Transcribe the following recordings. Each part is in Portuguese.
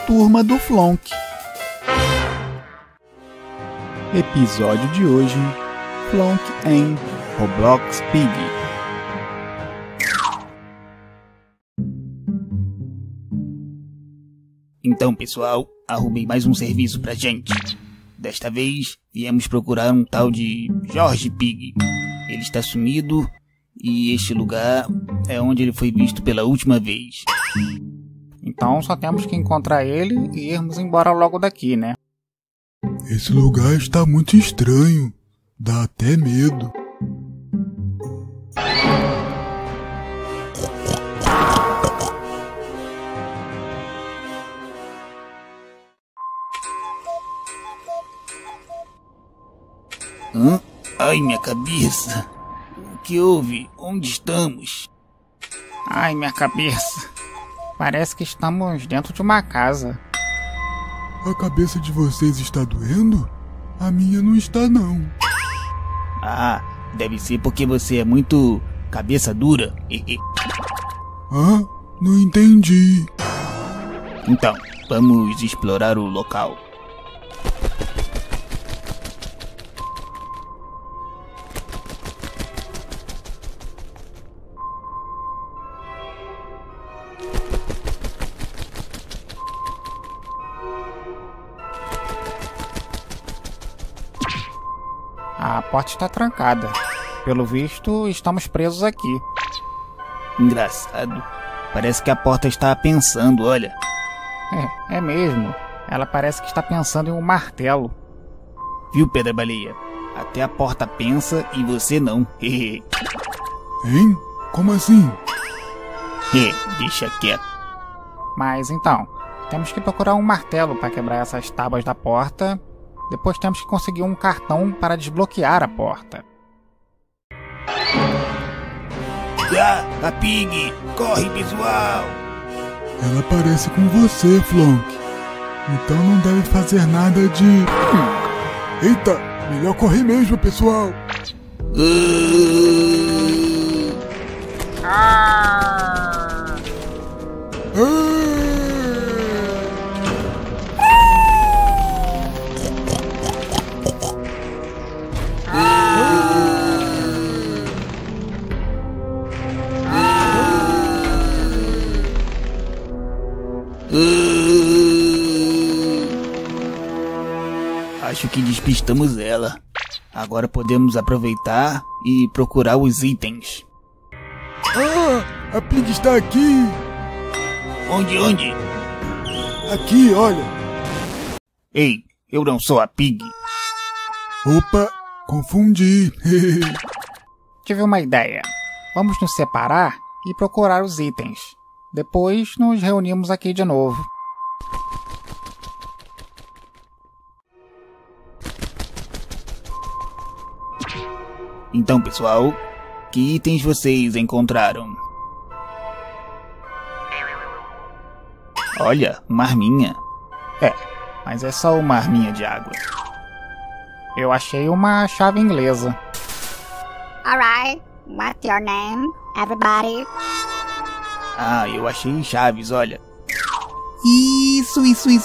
Turma do Flonk. Episódio de hoje: Flonk em Roblox Pig. Então, pessoal, arrumei mais um serviço pra gente. Desta vez, viemos procurar um tal de Jorge Pig. Ele está sumido e este lugar é onde ele foi visto pela última vez. Então só temos que encontrar ele e irmos embora logo daqui, né? Esse lugar está muito estranho. Dá até medo. Hã? Ai, minha cabeça. O que houve? Onde estamos? Ai, minha cabeça. Parece que estamos dentro de uma casa. A cabeça de vocês está doendo? A minha não está, não. Ah, deve ser porque você é muito cabeça dura. Ah, não entendi. Então, vamos explorar o local. A porta está trancada. Pelo visto, estamos presos aqui. Engraçado. Parece que a porta está pensando, olha. É mesmo. Ela parece que está pensando em um martelo. Viu, Pedra Baleia? Até a porta pensa e você não. Hein? Como assim? Deixa quieto. Mas então, temos que procurar um martelo para quebrar essas tábuas da porta. Depois temos que conseguir um cartão para desbloquear a porta. Ah, a Pig! Corre, pessoal! Ela parece com você, Flonk. Então não deve fazer nada de... Eita! Melhor correr mesmo, pessoal! Ah! Acho que despistamos ela. Agora podemos aproveitar e procurar os itens. Ah! A Pig está aqui! Onde? Aqui, olha! Ei, eu não sou a Pig. Opa! Confundi! Tive uma ideia. Vamos nos separar e procurar os itens. Depois nos reunimos aqui de novo. Então, pessoal, que itens vocês encontraram? Olha, uma arminha. Mas é só uma arminha de água. Eu achei uma chave inglesa. Alright, what's your name, everybody? Ah, eu achei chaves, olha. Isso.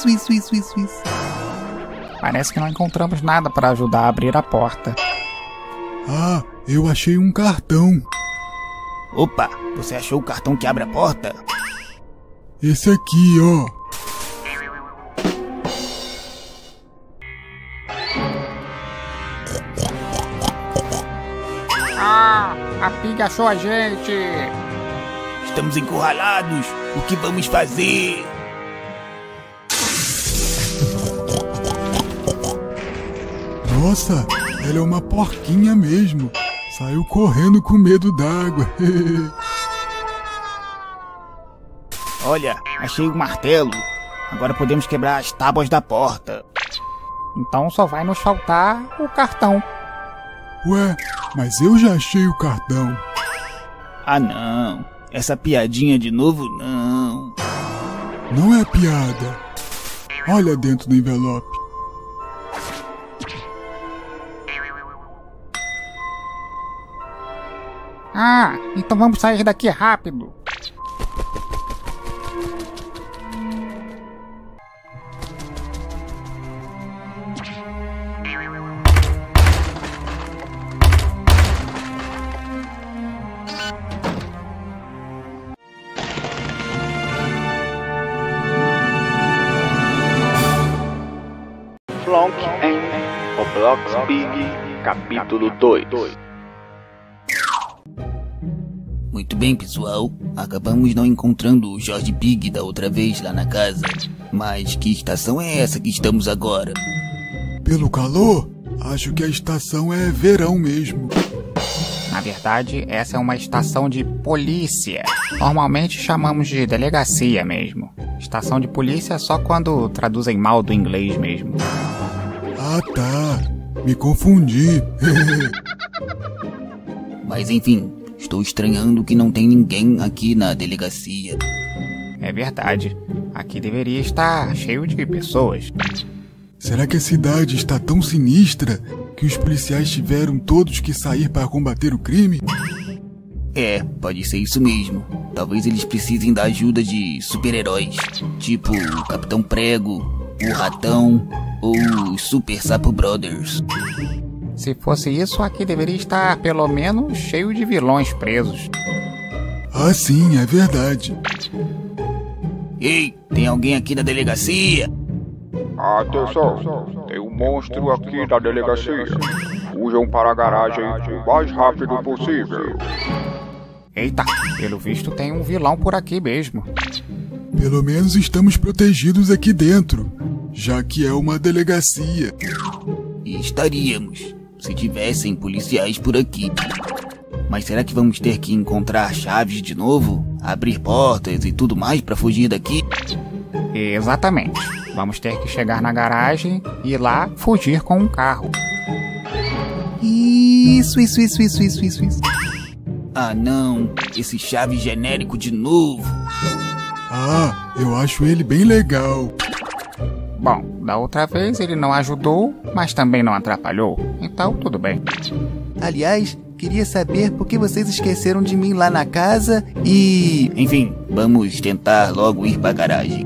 Parece que não encontramos nada para ajudar a abrir a porta. Ah, eu achei um cartão. Opa, você achou o cartão que abre a porta? Esse aqui, ó. Ah, a Pig achou a gente! Estamos encurralados. O que vamos fazer? Nossa, ela é uma porquinha mesmo. Saiu correndo com medo d'água. Olha, achei o martelo. Agora podemos quebrar as tábuas da porta. Então só vai nos faltar o cartão. Ué, mas eu já achei o cartão. Ah, não. Essa piadinha de novo, não. Não é piada. Olha dentro do envelope. Ah, então vamos sair daqui rápido. Flonk em Roblox Pig, capítulo 2. Muito bem, pessoal. Acabamos não encontrando o Jorge Pig da outra vez lá na casa. Mas que estação é essa que estamos agora? Pelo calor, acho que a estação é verão mesmo. Na verdade, essa é uma estação de polícia. Normalmente chamamos de delegacia mesmo. Estação de polícia é só quando traduzem mal do inglês mesmo. Ah, tá. Me confundi. Mas enfim, estou estranhando que não tem ninguém aqui na delegacia. É verdade. Aqui deveria estar cheio de pessoas. Será que a cidade está tão sinistra que os policiais tiveram todos que sair para combater o crime? É, pode ser isso mesmo. Talvez eles precisem da ajuda de super-heróis, tipo o Capitão Prego, o Ratão ou os Super Sapo Brothers. Se fosse isso, aqui deveria estar pelo menos cheio de vilões presos. Ah, sim, é verdade. Ei, tem alguém aqui na delegacia? Atenção, tem um monstro aqui na delegacia. Fujam para a garagem o mais rápido possível. Eita, pelo visto tem um vilão por aqui mesmo. Pelo menos estamos protegidos aqui dentro, já que é uma delegacia. E estaríamos, se tivessem policiais por aqui. Mas será que vamos ter que encontrar chaves de novo? Abrir portas e tudo mais para fugir daqui? Exatamente. Vamos ter que chegar na garagem e lá fugir com um carro. Isso. Ah não, esse chave genérico de novo. Ah, eu acho ele bem legal. Bom, da outra vez ele não ajudou, mas também não atrapalhou. Então tudo bem. Aliás, queria saber por que vocês esqueceram de mim lá na casa e... Enfim, vamos tentar logo ir pra garagem.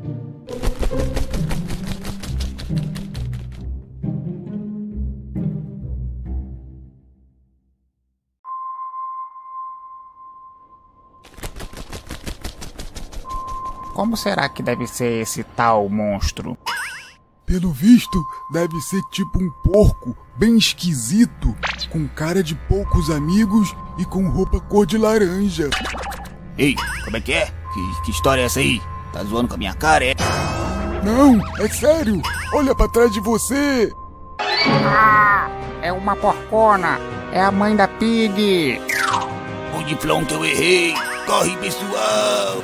Como será que deve ser esse tal monstro? Pelo visto, deve ser tipo um porco, bem esquisito, com cara de poucos amigos e com roupa cor de laranja. Ei, como é que é? Que história é essa aí? Tá zoando com a minha cara, é? Não, é sério! Olha pra trás de você! Ah, é uma porcona! É a mãe da Pig! Onde Flonk eu errei? Corre, pessoal!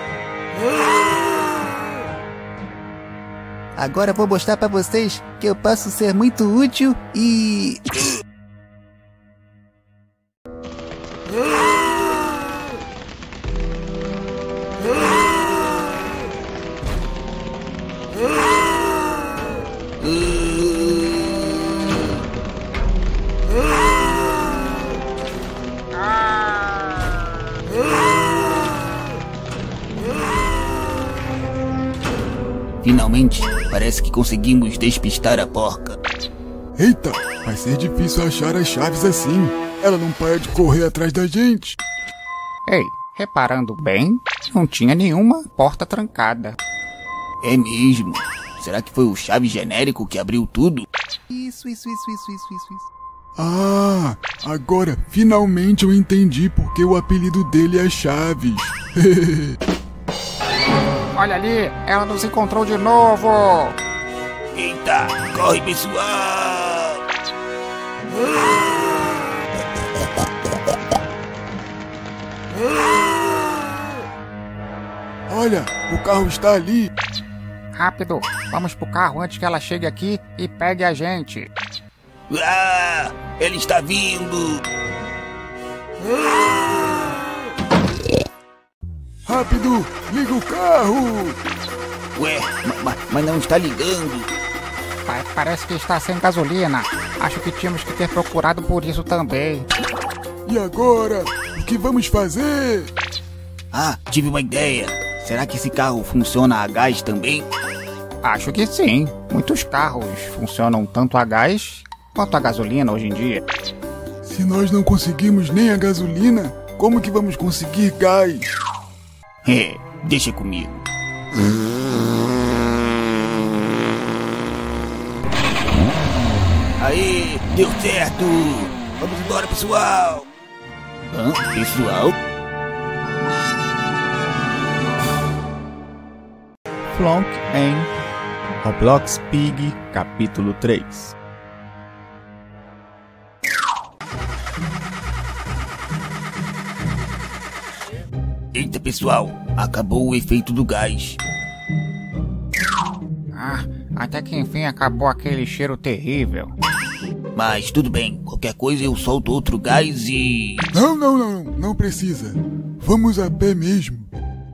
agora vou mostrar pra vocês que eu posso ser muito útil e... Finalmente, parece que conseguimos despistar a porca. Eita, vai ser difícil achar as chaves assim. Ela não para de correr atrás da gente. Ei, reparando bem, não tinha nenhuma porta trancada. É mesmo? Será que foi o chave genérico que abriu tudo? Isso. Ah, agora finalmente eu entendi porque o apelido dele é Chaves. Olha ali, ela nos encontrou de novo! Eita, corre, pessoal! Olha, o carro está ali. Rápido, vamos pro carro antes que ela chegue aqui e pegue a gente. Ah, ele está vindo! Rápido, liga o carro! Ué, mas não está ligando. Parece que está sem gasolina. Acho que tínhamos que ter procurado por isso também. E agora? O que vamos fazer? Ah, tive uma ideia. Será que esse carro funciona a gás também? Acho que sim. Muitos carros funcionam tanto a gás quanto a gasolina hoje em dia. Se nós não conseguimos nem a gasolina, como que vamos conseguir gás? É, deixa comigo. Deu certo! Vamos embora, pessoal! Hã? Pessoal? Flonk em Roblox Pig, capítulo 3. Eita, pessoal, acabou o efeito do gás. Até que enfim acabou aquele cheiro terrível. Mas tudo bem, qualquer coisa eu solto outro gás e... Não precisa. Vamos a pé mesmo.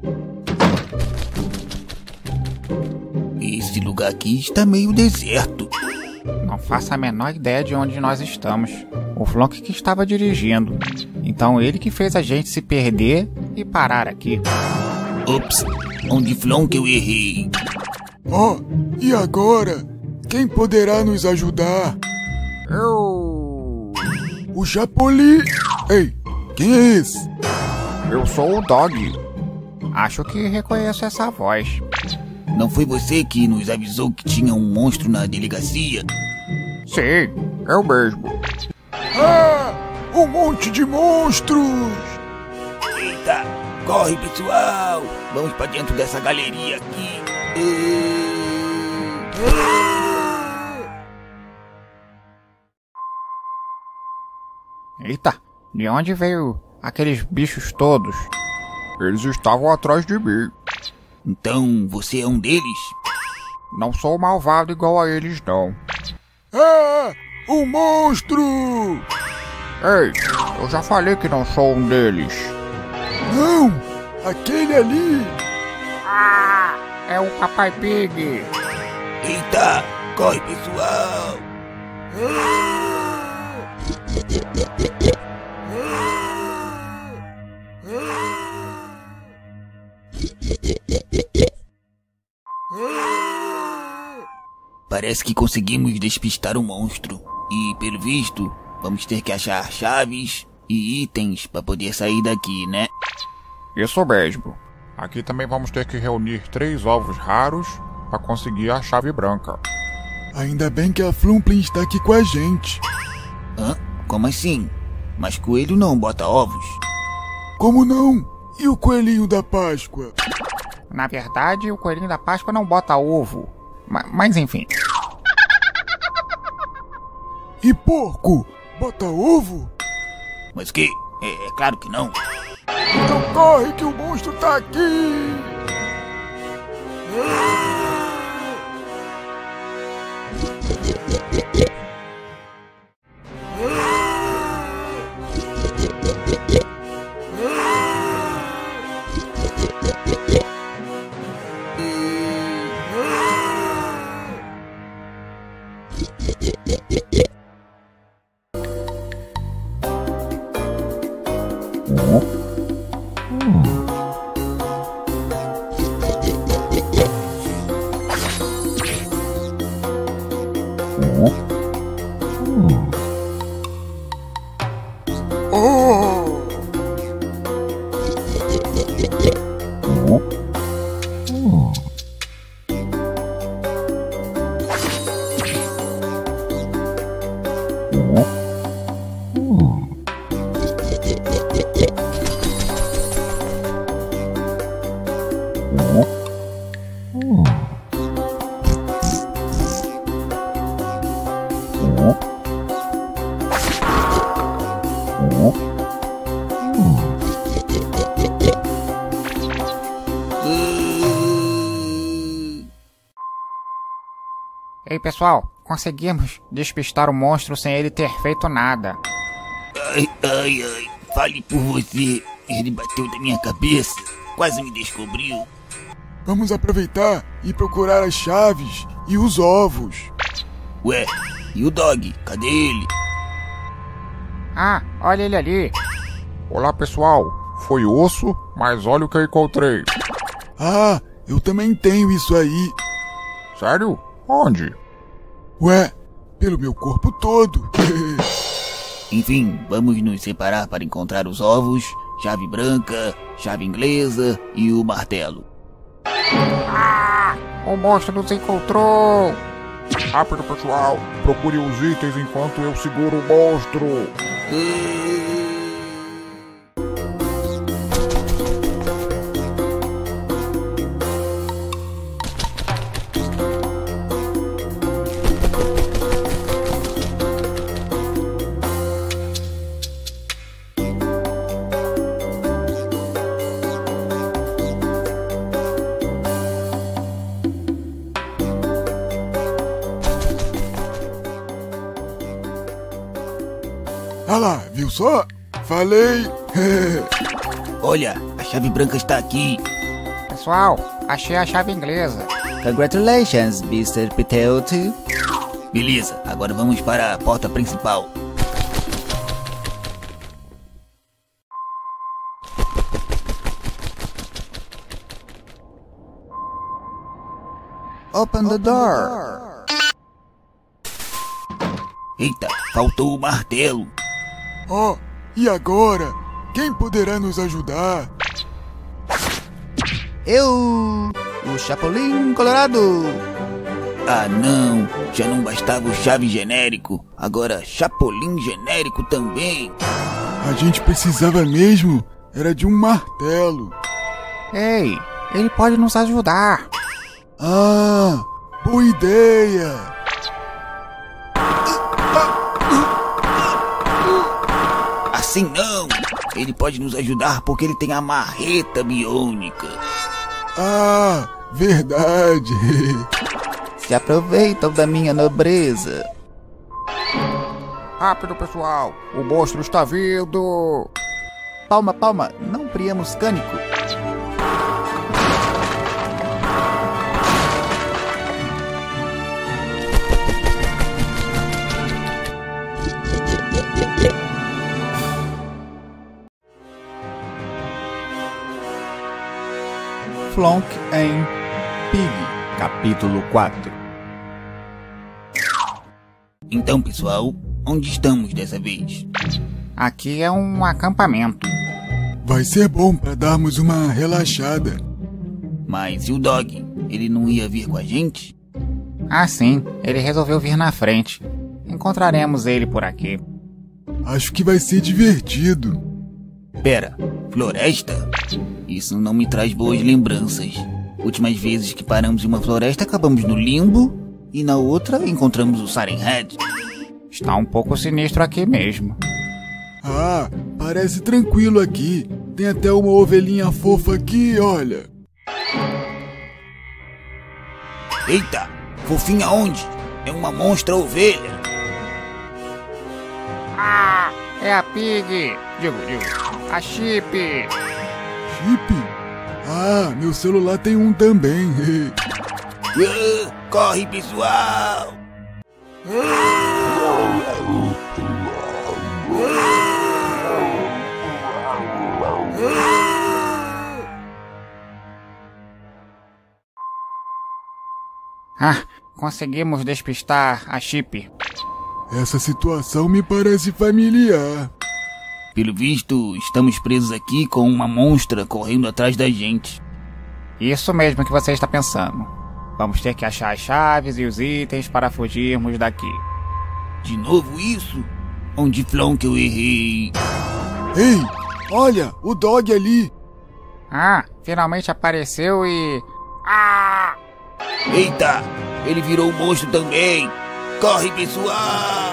Esse lugar aqui está meio deserto. Não faço a menor ideia de onde nós estamos. O Flonk que estava dirigindo. Então ele que fez a gente se perder e parar aqui. Ops, onde Flonk eu errei. E agora? Quem poderá nos ajudar? Eu... O Japoli! Ei, quem é esse? Eu sou o Dog. Acho que reconheço essa voz. Não foi você que nos avisou que tinha um monstro na delegacia? Sim, eu mesmo. Um monte de monstros! Eita, corre, pessoal! Vamos pra dentro dessa galeria aqui. Eita, de onde veio aqueles bichos todos? Eles estavam atrás de mim. Então, você é um deles? Não sou malvado igual a eles, não. Um monstro! Ei, eu já falei que não sou um deles. Não! Aquele ali! É o Papai Pig. Eita, corre, pessoal! Parece que conseguimos despistar o monstro. E, pelo visto, vamos ter que achar chaves e itens para poder sair daqui, né? Isso mesmo. Aqui também vamos ter que reunir 3 ovos raros para conseguir a chave branca. Ainda bem que a Flumplin está aqui com a gente. Hã? Como assim? Mas coelho não bota ovos? Como não? E o coelhinho da Páscoa? Na verdade, o coelhinho da Páscoa não bota ovo. Mas enfim. E porco? Bota ovo? Mas que? É claro que não. Então corre que o monstro tá aqui! Ei, pessoal, conseguimos despistar o monstro sem ele ter feito nada. Ai, fale por você. Ele bateu na minha cabeça, quase me descobriu. Vamos aproveitar e procurar as chaves e os ovos. Ué, e o Dog? Cadê ele? Olha ele ali. Olá, pessoal. Foi osso, mas olha o que eu encontrei. Eu também tenho isso aí. Sério? Onde? Ué, pelo meu corpo todo. Enfim, vamos nos separar para encontrar os ovos, chave branca, chave inglesa e o martelo. O monstro nos encontrou! Rápido, pessoal. Procure os itens enquanto eu seguro o monstro. Ah lá, viu só? Falei! Olha, a chave branca está aqui. Pessoal, achei a chave inglesa. Congratulations, Mr. Petelty. Beleza, agora vamos para a porta principal. Open the door. Eita, faltou o martelo. Ó, e agora? Quem poderá nos ajudar? Eu, o Chapolin Colorado. Ah não, já não bastava o chave genérico, agora Chapolin genérico também. A gente precisava mesmo, era de um martelo. Ei, ele pode nos ajudar. Ah, boa ideia! Assim não, ele pode nos ajudar porque ele tem a marreta biônica. Ah, verdade! Se aproveitam da minha nobreza. Rápido, pessoal. O monstro está vindo. Palma, palma, não priamos cânico. Flonk em Pig, capítulo 4. Então, pessoal, onde estamos dessa vez? Aqui é um acampamento. Vai ser bom para darmos uma relaxada. Mas e o Dog? Ele não ia vir com a gente? Ah, sim, ele resolveu vir na frente. Encontraremos ele por aqui. Acho que vai ser divertido. Pera, floresta? Isso não me traz boas lembranças. Últimas vezes que paramos em uma floresta, acabamos no limbo. E na outra, encontramos o Siren Head. Está um pouco sinistro aqui mesmo. Ah, parece tranquilo aqui. Tem até uma ovelhinha fofa aqui, olha. Eita, fofinha onde? É uma monstra ovelha. Ah, é a Pig. Digo, a Chip. Chip? Ah, meu celular tem um também. Corre, pessoal! Ah, conseguimos despistar a Chip. Essa situação me parece familiar. Pelo visto, estamos presos aqui com uma monstra correndo atrás da gente. Isso mesmo que você está pensando. Vamos ter que achar as chaves e os itens para fugirmos daqui. De novo isso? Onde Flonk eu errei? Ei, olha, o Dog ali. Ah, finalmente apareceu e... Ah! Eita, ele virou um monstro também. Corre, pessoal!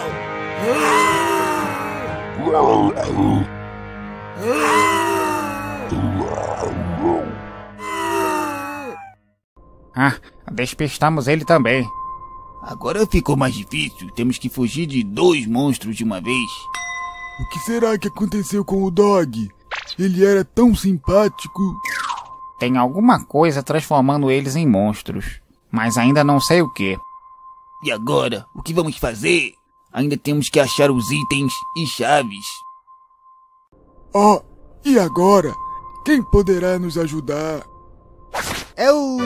Ah, despistamos ele também. Agora ficou mais difícil. Temos que fugir de 2 monstros de uma vez. O que será que aconteceu com o Dog? Ele era tão simpático. Tem alguma coisa transformando eles em monstros, mas ainda não sei o que. E agora, o que vamos fazer? Ainda temos que achar os itens e chaves. Oh, e agora? Quem poderá nos ajudar? Eu...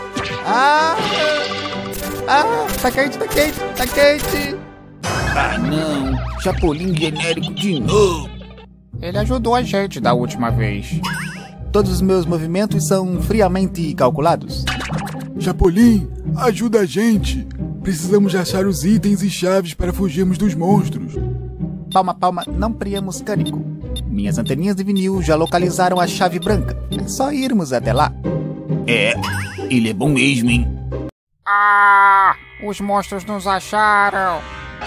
tá quente, tá quente, tá quente. Ah não, Chapolin genérico de novo. Ele ajudou a gente da última vez. Todos os meus movimentos são friamente calculados. Chapolin, ajuda a gente. Precisamos achar os itens e chaves para fugirmos dos monstros. Palma, palma, não priemos cânico. Minhas anteninhas de vinil já localizaram a chave branca. É só irmos até lá. É, ele é bom mesmo, hein? Ah! Os monstros nos acharam!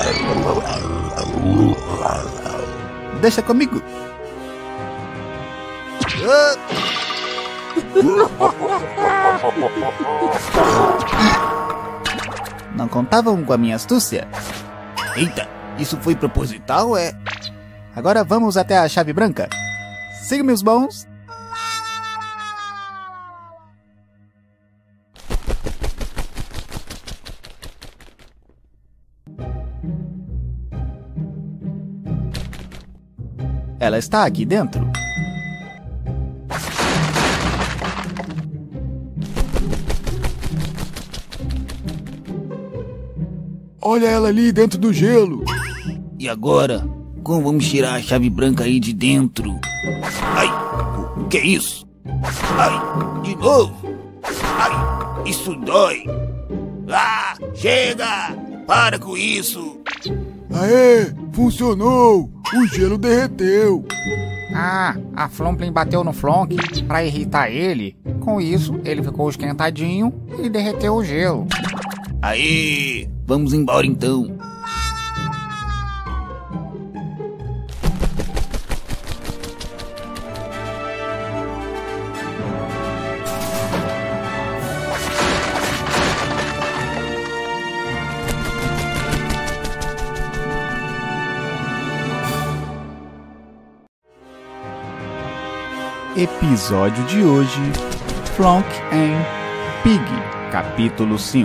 Deixa comigo. Não contavam com a minha astúcia? Eita, isso foi proposital, é? Agora vamos até a chave branca. Siga, meus bons. Ela está aqui dentro. Olha ela ali dentro do gelo. E agora? Como vamos tirar a chave branca aí de dentro? Ai, o que é isso? Ai, de novo? Ai, isso dói. Ah, chega! Para com isso! Aê, funcionou! O gelo derreteu. Ah, a Flumplin bateu no Flonk pra irritar ele. Com isso, ele ficou esquentadinho e derreteu o gelo. Aê, vamos embora então. Episódio de hoje: Flonk and Pig, capítulo 5.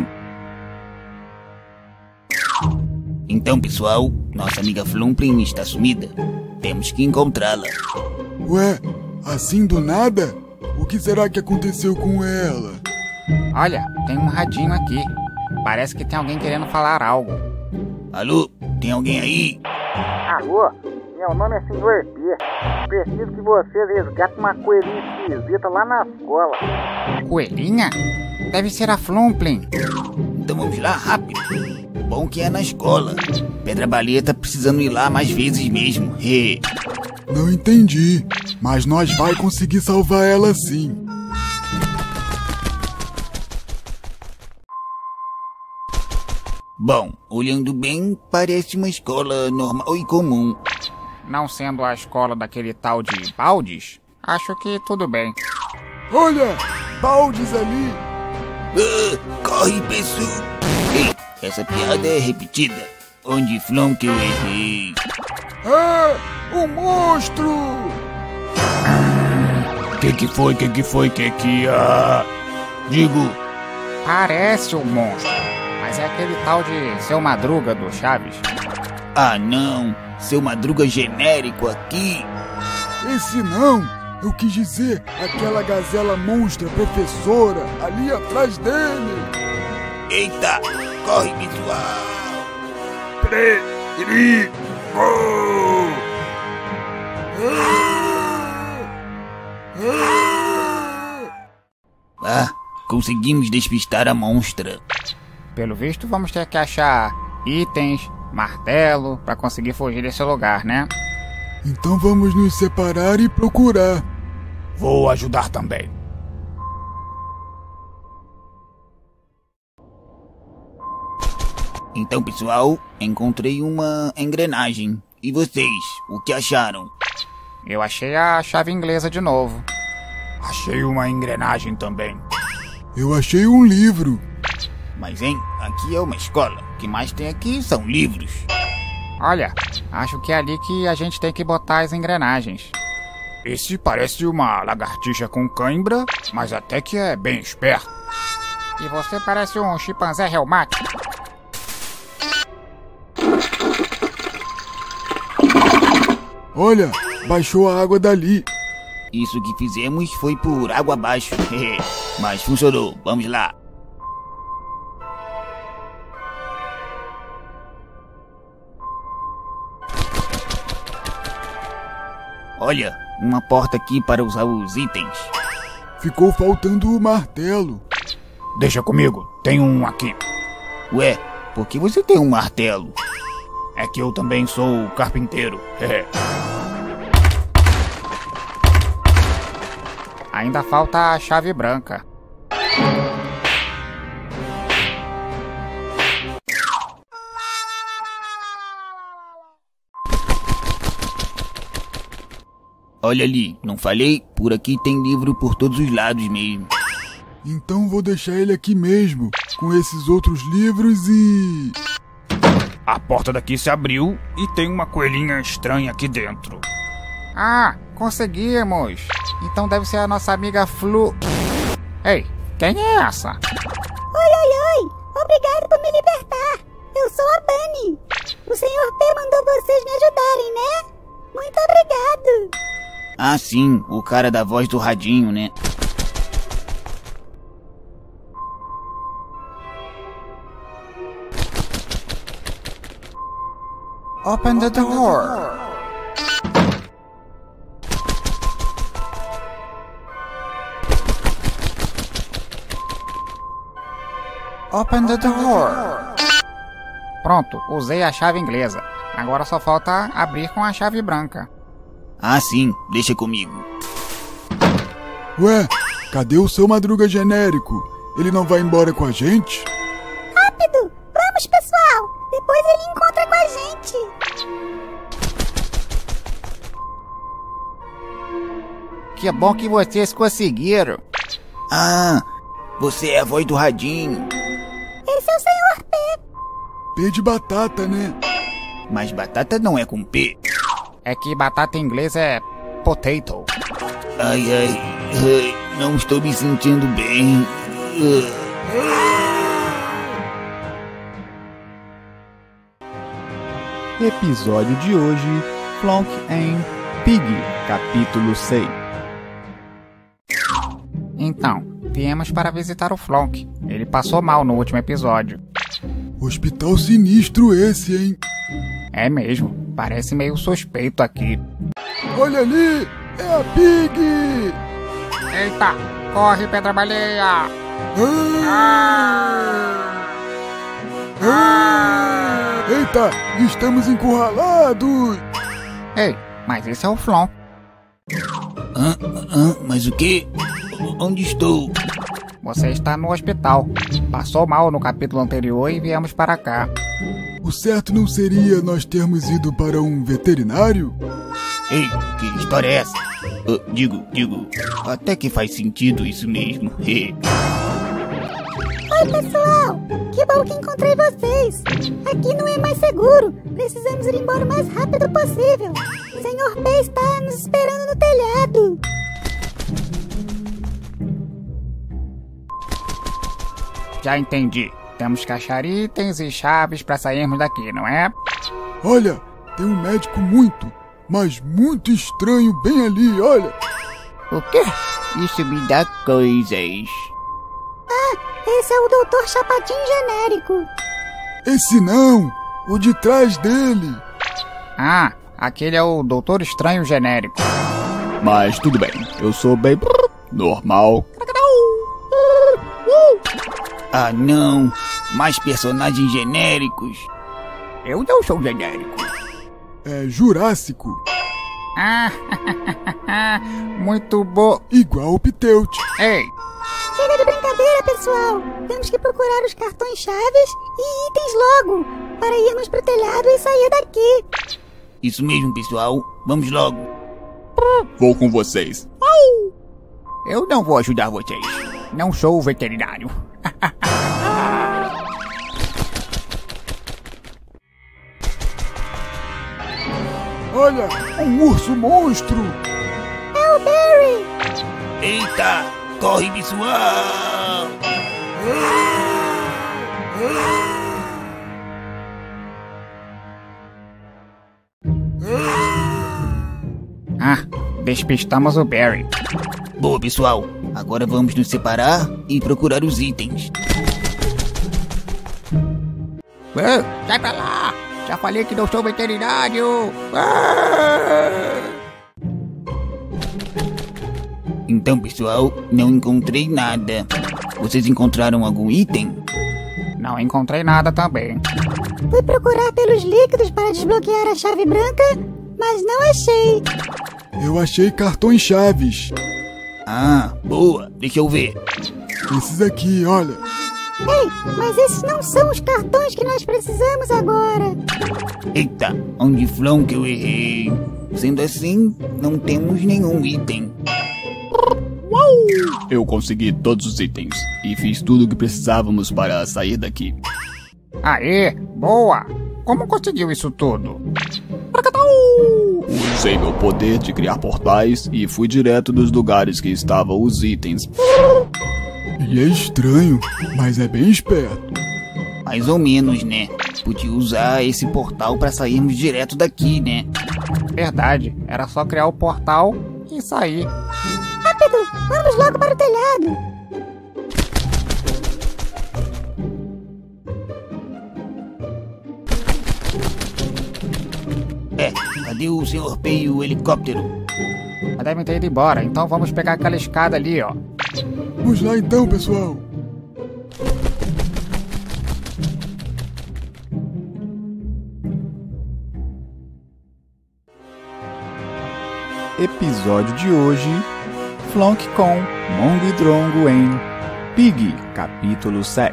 Então, pessoal, nossa amiga Flumplin está sumida. Temos que encontrá-la. Ué, assim do nada? O que será que aconteceu com ela? Olha, tem um radinho aqui. Parece que tem alguém querendo falar algo. Alô, tem alguém aí? Alô, meu nome é Sr. P. Preciso que você resgate uma coelhinha esquisita lá na escola. Coelhinha? Deve ser a Flumplin. Então vamos lá, rápido. Bom que é na escola. Pedra Baleia tá precisando ir lá mais vezes mesmo. Não entendi, mas nós vai conseguir salvar ela sim. Bom, olhando bem, parece uma escola normal e comum. Não sendo a escola daquele tal de Baldes, acho que tudo bem. Olha, Baldes ali. Corre, pessoal. Ei, essa piada é repetida. Onde Flonk eu errei? Um monstro! Que foi? Digo, Parece um monstro, mas é aquele tal de Seu Madruga do Chaves. ah não, seu Madruga genérico aqui. Esse não! Eu quis dizer aquela gazela monstra professora ali atrás dele! Eita, corre, pessoal. Ah, conseguimos despistar a monstra. Pelo visto, vamos ter que achar itens, martelo, pra conseguir fugir desse lugar, né? Então vamos nos separar e procurar. Vou ajudar também. Então, pessoal, encontrei uma engrenagem. E vocês, o que acharam? Eu achei a chave inglesa de novo. Achei uma engrenagem também. Eu achei um livro. Mas, hein, aqui é uma escola. O que mais tem aqui são livros. Olha, acho que é ali que a gente tem que botar as engrenagens. Esse parece uma lagartixa com cãibra, mas até que é bem esperto. E você parece um chimpanzé reumático. Olha, baixou a água dali. Isso que fizemos foi por água abaixo. Mas funcionou, vamos lá. Olha, uma porta aqui para usar os itens. Ficou faltando o martelo. Deixa comigo, tem um aqui. Ué, por que você tem um martelo? É que eu também sou carpinteiro. Ainda falta a chave branca. Olha ali, não falei? Por aqui tem livro por todos os lados mesmo. Então vou deixar ele aqui mesmo, com esses outros livros e... A porta daqui se abriu e tem uma coelhinha estranha aqui dentro. Ah, conseguimos! Então deve ser a nossa amiga Flu... Ei, quem é essa? Oi! Obrigado por me libertar! Eu sou a Bunny! O Sr. P mandou vocês me ajudarem, né? Muito obrigado! Ah, sim, o cara da voz do radinho, né? Open the door. Open the door. Pronto, usei a chave inglesa. Agora só falta abrir com a chave branca. Ah, sim, deixa comigo. Ué, cadê o seu Madruga genérico? Ele não vai embora com a gente? Rápido! Vamos, pessoal! Depois ele encontra com a gente! Que bom que vocês conseguiram. Ah, você é a voz do radinho. Esse é o Sr. P. P de batata, né? Mas batata não é com P. É que batata em inglês é potato. Ai, não estou me sentindo bem. Episódio de hoje, Flonk and Pig, capítulo 6. Então, viemos para visitar o Flonk. Ele passou mal no último episódio. Hospital sinistro esse, hein? É mesmo, parece meio suspeito aqui. Olha ali! É a Pig! Eita, corre, pedra-baleia! Eita, estamos encurralados! Ei, mas esse é o Flonk. Mas o quê? Onde estou? Você está no hospital. Passou mal no capítulo anterior e viemos para cá. O certo não seria nós termos ido para um veterinário? Ei, que história é essa? Digo, até que faz sentido isso mesmo. Oi, pessoal! Que bom que encontrei vocês! Aqui não é mais seguro! Precisamos ir embora o mais rápido possível! O Sr. P está nos esperando no telhado! Já entendi. Temos que achar itens e chaves para sairmos daqui, não é? Olha, tem um médico muito, mas muito estranho bem ali, olha! O quê? Isso me dá coisas. Esse é o Dr. Chapatinho genérico! Esse não! O de trás dele! Ah, aquele é o Doutor Estranho genérico. Mas tudo bem, eu sou bem normal. Ah, não! Mais personagens genéricos. Eu não sou genérico. É Jurássico. Ah, muito bom. Igual o Pteut. Ei, Chega de brincadeira, pessoal! Temos que procurar os cartões chaves e itens logo, para irmos pro telhado e sair daqui. Isso mesmo, pessoal. Vamos logo. Vou com vocês. eu não vou ajudar vocês. Não sou veterinário. Olha, um urso monstro! É o Barry! Eita! Corre, pessoal! Ah, despistamos o Barry. Boa, pessoal. Agora vamos nos separar e procurar os itens. Sai pra lá! Já falei que não sou veterinário! Então, pessoal, não encontrei nada. Vocês encontraram algum item? Não encontrei nada também. Fui procurar pelos líquidos para desbloquear a chave branca, mas não achei. Eu achei cartões chaves. Ah, boa. Deixa eu ver. Esses aqui, olha. Ei, mas esses não são os cartões que nós precisamos agora. Eita, onde Flonk eu errei. Sendo assim, não temos nenhum item. Eu consegui todos os itens e fiz tudo o que precisávamos para sair daqui. Aê, boa! Como conseguiu isso tudo? Usei meu poder de criar portais e fui direto dos lugares que estavam os itens. Ele é estranho, mas é bem esperto. Mais ou menos, né? Podia usar esse portal pra sairmos direto daqui, né? Verdade, era só criar o portal e sair. Rápido, vamos logo para o telhado. Cadê o Sr. P e o helicóptero? Já devem ter ido embora, então vamos pegar aquela escada ali, ó. Vamos lá então, pessoal. Episódio de hoje: Flonk com Mong e Drongo em Pig, capítulo 7.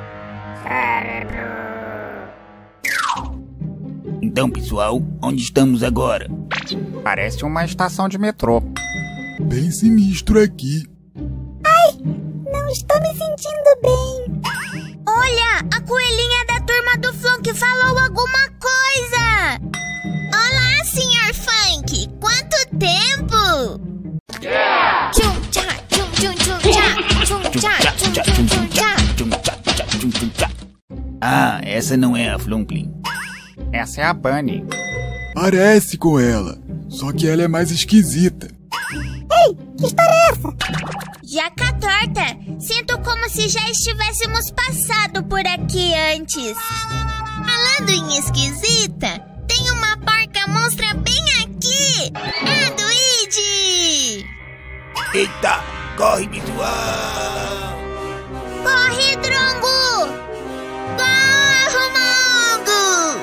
Então, pessoal, onde estamos agora? Parece uma estação de metrô. Bem sinistro aqui. Não estou me sentindo bem. Olha, a coelhinha da turma do Flonk falou alguma coisa. Olá, Sr. Funk. Quanto tempo? Tchum tchá, tchum tchum tchum tchá, tchum tchá, tchum tchum tchum tchá. Ah, essa não é a Flonklin. Essa é a Bunny. Parece com ela, só que ela é mais esquisita. Que história é essa? Jaca torta, sinto como se já estivéssemos passado por aqui antes. Falando em esquisita, tem uma porca monstra bem aqui. A do Id! Eita, corre, pessoal! Corre, Drongo! Corre, Mongo!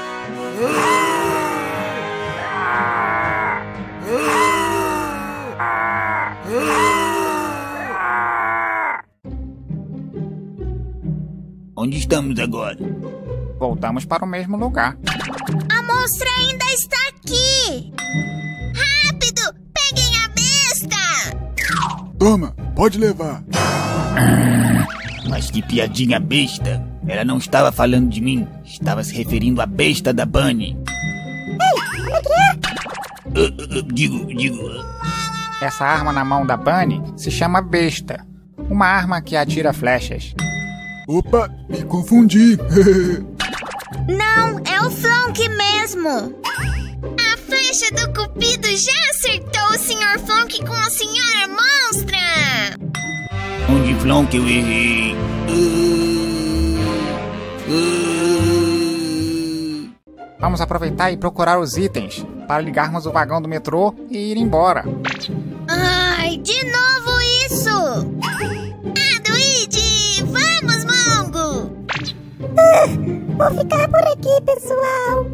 Onde estamos agora? Voltamos para o mesmo lugar. A monstra ainda está aqui! Rápido! Peguem a besta! Toma, pode levar. Mas que piadinha besta! Ela não estava falando de mim, estava se referindo à besta da Bunny. Digo. Essa arma na mão da Bunny se chama besta. Uma arma que atira flechas. Opa, me confundi. Não, é o Flonk mesmo! A flecha do Cupido já acertou o Sr. Flonk com a senhora monstra! Onde Flonk eu errei? Vamos aproveitar e procurar os itens para ligarmos o vagão do metrô e ir embora. Ai, de novo isso! Aduide, vamos, Mongo! Vou ficar por aqui, pessoal.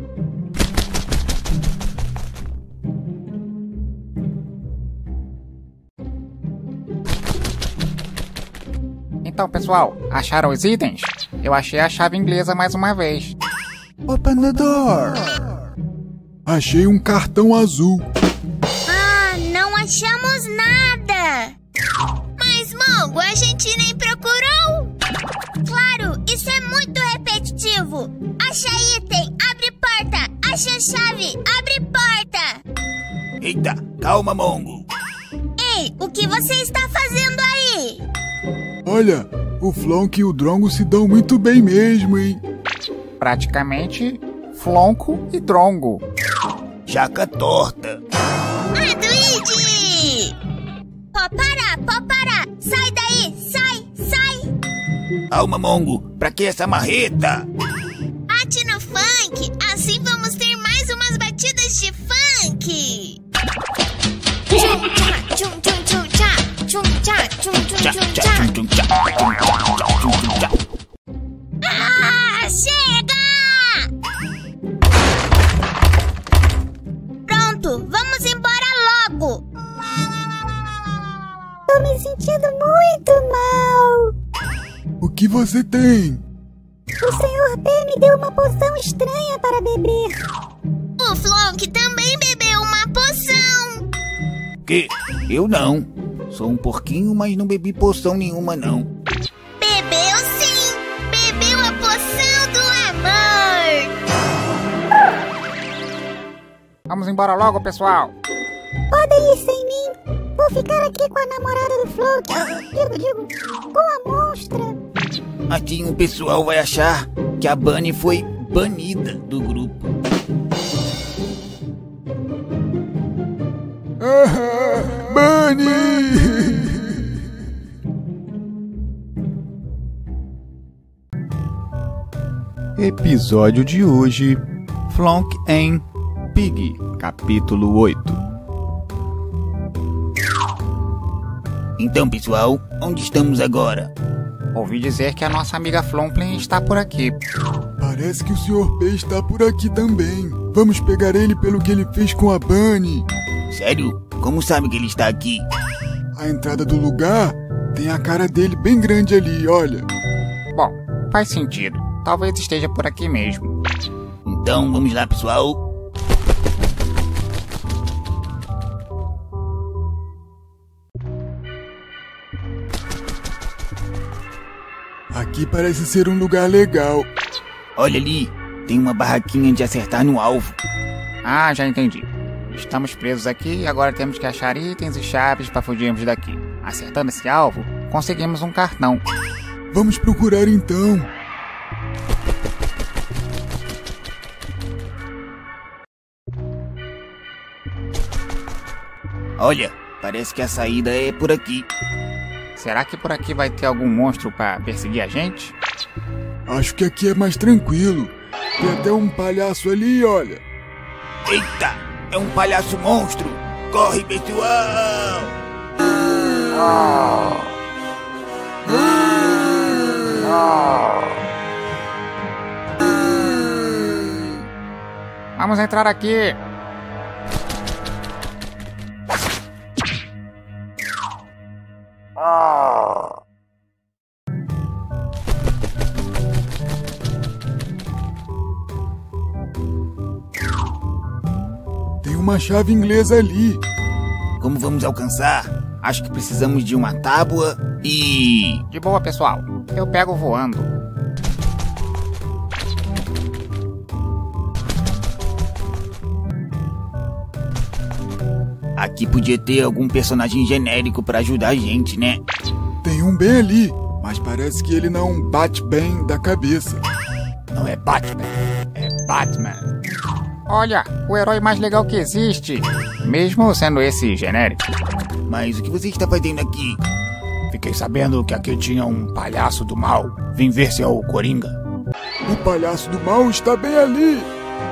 Então, pessoal, acharam os itens? Eu achei a chave inglesa mais uma vez. Open the door. Achei um cartão azul. Ah, não achamos nada! Mas, Mongo, a gente nem procurou! Claro, isso é muito repetitivo! Acha item, abre porta! Acha chave, abre porta! Eita, calma, Mongo. Ei, o que você está fazendo aí? Olha, o Flonk e o Drongo se dão muito bem mesmo, hein? Praticamente, Flonco e Drongo. Jaca torta. Aduide! Pode parar! Sai daí, sai! Calma, Mongo. Pra que essa marreta? Bate no funk, assim vamos ter mais umas batidas de funk! Tchum tchá, tchum tchum tchum tchá, tchum tchá, tchum tchum tchum tchá. você tem? O Sr. P me deu uma poção estranha para beber. O Flonk também bebeu uma poção. Que? Eu não. Sou um porquinho, mas não bebi poção nenhuma, não. Bebeu sim! Bebeu a poção do amor! Vamos embora logo, pessoal. Podem ir sem mim. Vou ficar aqui com a namorada do Flonk. Digo, com a monstra. Assim o pessoal vai achar que a Bunny foi banida do grupo. Bunny! Episódio de hoje: Flonk and Pig, capítulo 8. Então, pessoal, onde estamos agora? Ouvi dizer que a nossa amiga Flonklin está por aqui. Parece que o Sr. P está por aqui também. Vamos pegar ele pelo que ele fez com a Bunny. Sério? Como sabe que ele está aqui? A entrada do lugar tem a cara dele bem grande ali, olha. Bom, faz sentido. Talvez esteja por aqui mesmo. Então, vamos lá, pessoal. Aqui parece ser um lugar legal. Olha ali, tem uma barraquinha de acertar no alvo. Ah, já entendi. Estamos presos aqui e agora temos que achar itens e chaves para fugirmos daqui. Acertando esse alvo, conseguimos um cartão. Vamos procurar então. Olha, parece que a saída é por aqui. Será que por aqui vai ter algum monstro para perseguir a gente? Acho que aqui é mais tranquilo. Tem até um palhaço ali, olha. Eita, é um palhaço monstro. Corre, pessoal! Vamos entrar aqui. Tem uma chave inglesa ali. Como vamos alcançar? Acho que precisamos de uma tábua e... De boa, pessoal. Eu pego voando. Aqui podia ter algum personagem genérico pra ajudar a gente, né? Tem um bem ali, mas parece que ele não bate bem da cabeça. Não é Batman, é Batman. Olha, o herói mais legal que existe, mesmo sendo esse genérico. Mas o que você está fazendo aqui? Fiquei sabendo que aqui tinha um palhaço do mal. Vim ver se é o Coringa. O palhaço do mal está bem ali.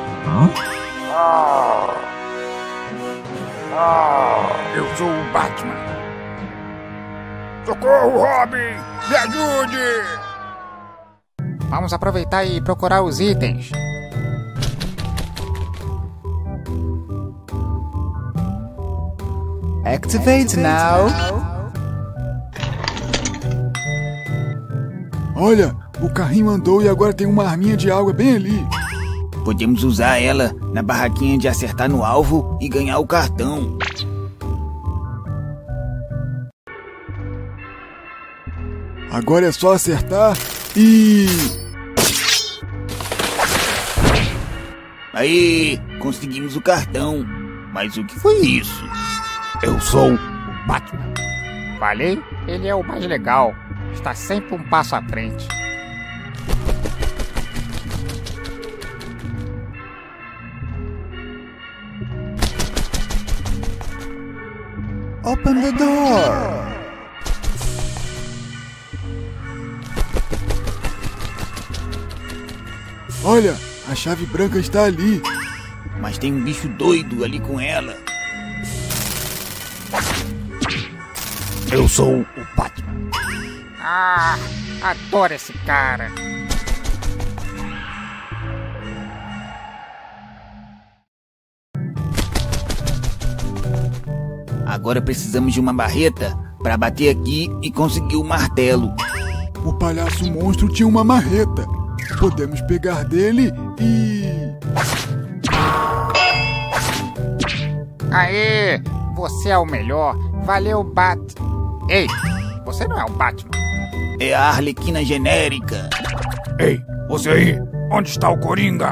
Eu sou o Batman. Socorro, Robin! Me ajude! Vamos aproveitar e procurar os itens. Activate now. Olha, o carrinho andou e agora tem uma arminha de água bem ali. Podemos usar ela na barraquinha de acertar no alvo e ganhar o cartão. Agora é só acertar e... Aí, conseguimos o cartão. Mas o que foi isso? Eu sou o Batman. Falei? Ele é o mais legal. Está sempre um passo à frente. Open the door. Olha, a chave branca está ali. Mas tem um bicho doido ali com ela. Eu sou o Batman. Ah, adoro esse cara. Agora precisamos de uma barreta para bater aqui e conseguir o martelo. o palhaço monstro tinha uma marreta. Podemos pegar dele e... Aê! Você é o melhor. Valeu, Bat... Ei, você não é o Batman. É a Arlequina genérica. Ei, você aí, onde está o Coringa?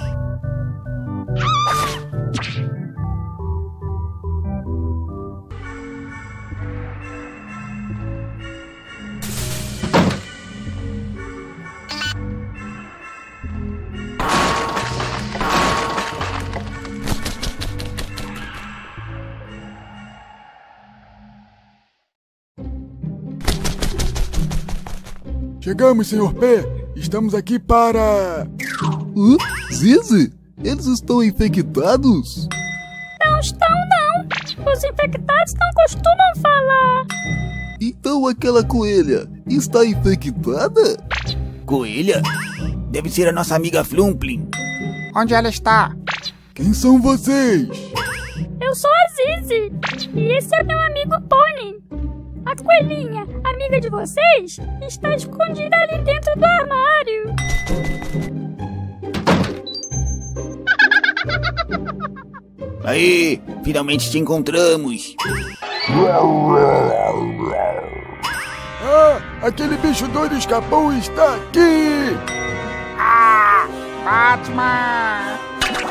Chegamos, Sr. P. Estamos aqui para... Zizi? Eles estão infectados? Não estão, não. Os infectados não costumam falar. Então aquela coelha está infectada? Coelha? Deve ser a nossa amiga Flumplin. Onde ela está? Quem são vocês? Eu sou a Zizi. E esse é meu amigo Pony. A coelhinha, amiga de vocês, está escondida ali dentro do armário. Aí, finalmente te encontramos. Ah, aquele bicho doido escapou e está aqui! Ah! Batman!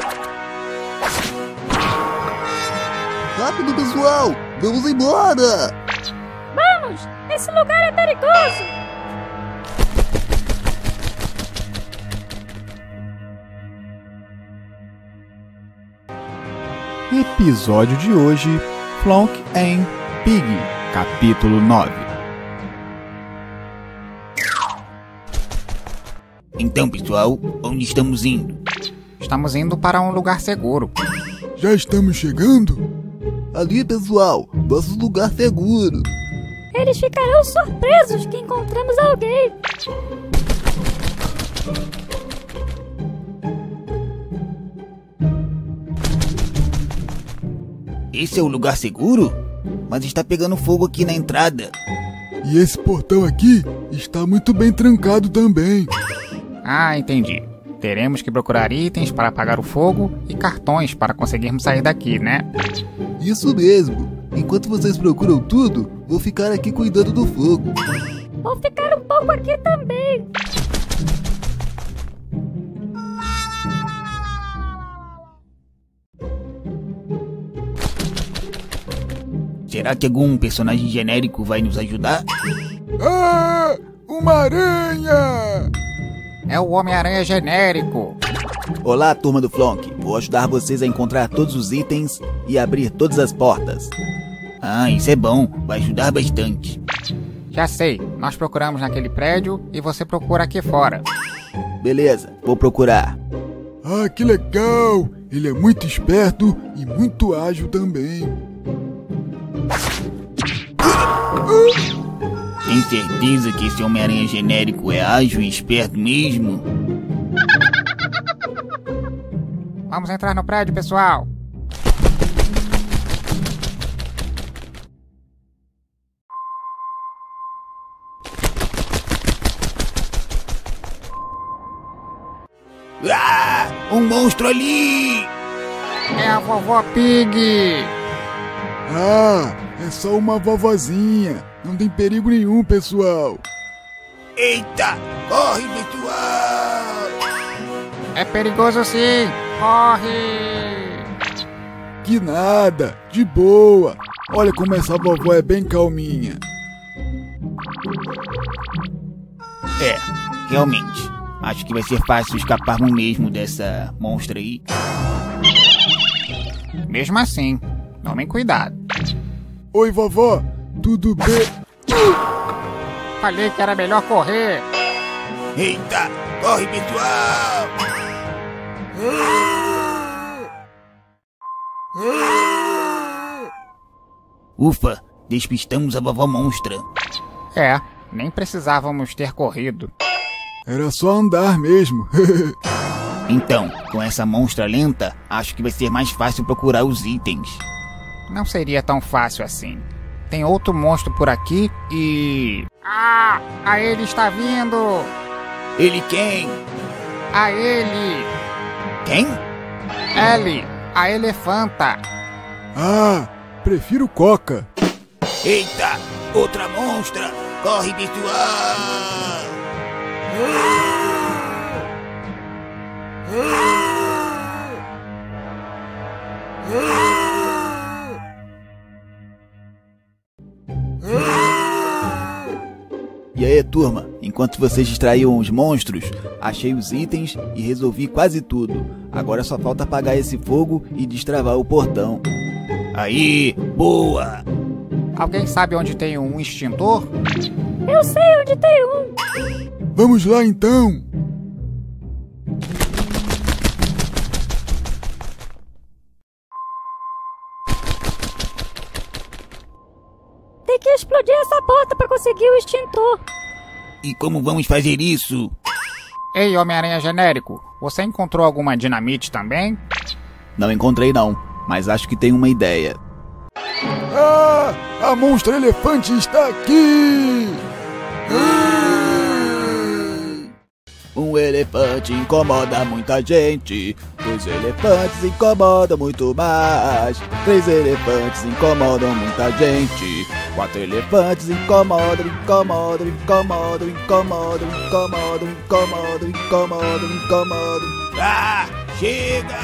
Rápido, pessoal! Vamos embora! Vamos! Esse lugar é perigoso! Episódio de hoje, Flonk and Pig, capítulo 9. Então, pessoal, onde estamos indo? Estamos indo para um lugar seguro. Já estamos chegando? Ali, pessoal, nosso lugar seguro. Eles ficarão surpresos que encontramos alguém. Esse é o lugar seguro? Mas está pegando fogo aqui na entrada. E esse portão aqui está muito bem trancado também. Ah, entendi. Teremos que procurar itens para apagar o fogo e cartões para conseguirmos sair daqui, né? Isso mesmo. Enquanto vocês procuram tudo, vou ficar aqui cuidando do fogo. Vou ficar um pouco aqui também. Será que algum personagem genérico vai nos ajudar? Ah! Uma aranha! É o Homem-Aranha genérico. Olá, turma do Flonk. Vou ajudar vocês a encontrar todos os itens e abrir todas as portas. Ah, isso é bom. Vai ajudar bastante. Já sei. Nós procuramos naquele prédio e você procura aqui fora. Beleza, vou procurar. Ah, que legal! Ele é muito esperto e muito ágil também. Tem certeza que esse Homem-Aranha genérico é ágil e esperto mesmo? Vamos entrar no prédio, pessoal. Ah! Um monstro ali! É a vovó Pig! Ah, é só uma vovozinha. Não tem perigo nenhum, pessoal. Eita! Corre, pessoal! É perigoso sim! Corre! Que nada, de boa. Olha como essa vovó é bem calminha. É, realmente. Acho que vai ser fácil escaparmos mesmo dessa monstra aí. Mesmo assim, tomem cuidado. Oi, vovó. Tudo bem? Falei que era melhor correr. Eita! Corre, pessoal! Ufa! Despistamos a vovó monstra. É, nem precisávamos ter corrido. Era só andar mesmo. Então, com essa monstra lenta, acho que vai ser mais fácil procurar os itens. Não seria tão fácil assim. tem outro monstro por aqui e... Ah, a ele está vindo! Ele quem? A ele! Quem? Ellie, a elefanta! Ah, prefiro Coca. Eita, outra monstra! Corre, pessoal! E aí, turma, enquanto vocês distraíam os monstros, achei os itens e resolvi quase tudo. Agora só falta apagar esse fogo e destravar o portão. Aí, boa! Alguém sabe onde tem um extintor? Eu sei onde tem um. Vamos lá então. Tem que explodir essa porta pra conseguir o extintor. E como vamos fazer isso? Ei, Homem-Aranha genérico, você encontrou alguma dinamite também? Não encontrei não, mas acho que tenho uma ideia. Ah, a monstra elefante está aqui! Um elefante incomoda muita gente. 2 elefantes incomodam muito mais. 3 elefantes incomodam muita gente. 4 elefantes incomodam. Ah, chega!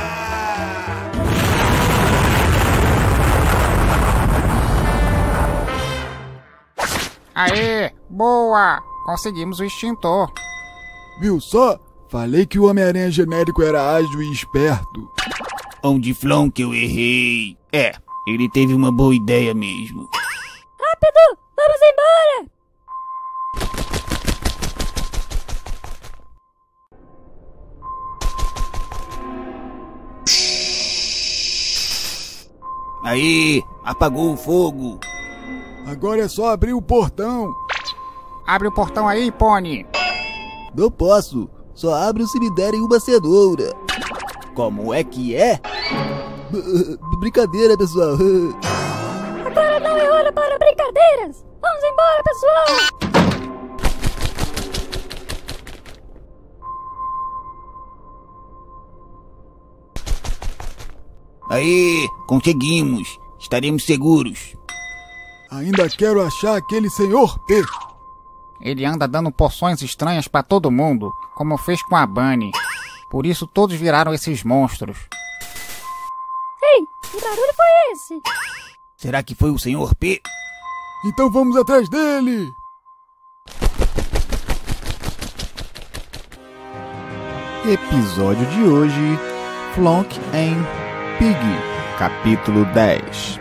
Aê, boa! Conseguimos o extintor. Viu só? Falei que o Homem-Aranha genérico era ágil e esperto. Onde Flonk eu errei. É, ele teve uma boa ideia mesmo. Rápido, vamos embora. Aí, apagou o fogo. Agora é só abrir o portão. Abre o portão aí, Pony. Não posso. Só abre se me derem uma cenoura. Como é que é? Brincadeira, pessoal. Agora não é hora para brincadeiras. Vamos embora, pessoal. Aí, conseguimos. Estaremos seguros. Ainda quero achar aquele Senhor P. Ele anda dando poções estranhas pra todo mundo, como fez com a Bunny. Por isso todos viraram esses monstros. Ei, que barulho foi esse? Será que foi o Sr. P? Então vamos atrás dele. Episódio de hoje: Flonk em Piggy, capítulo 10.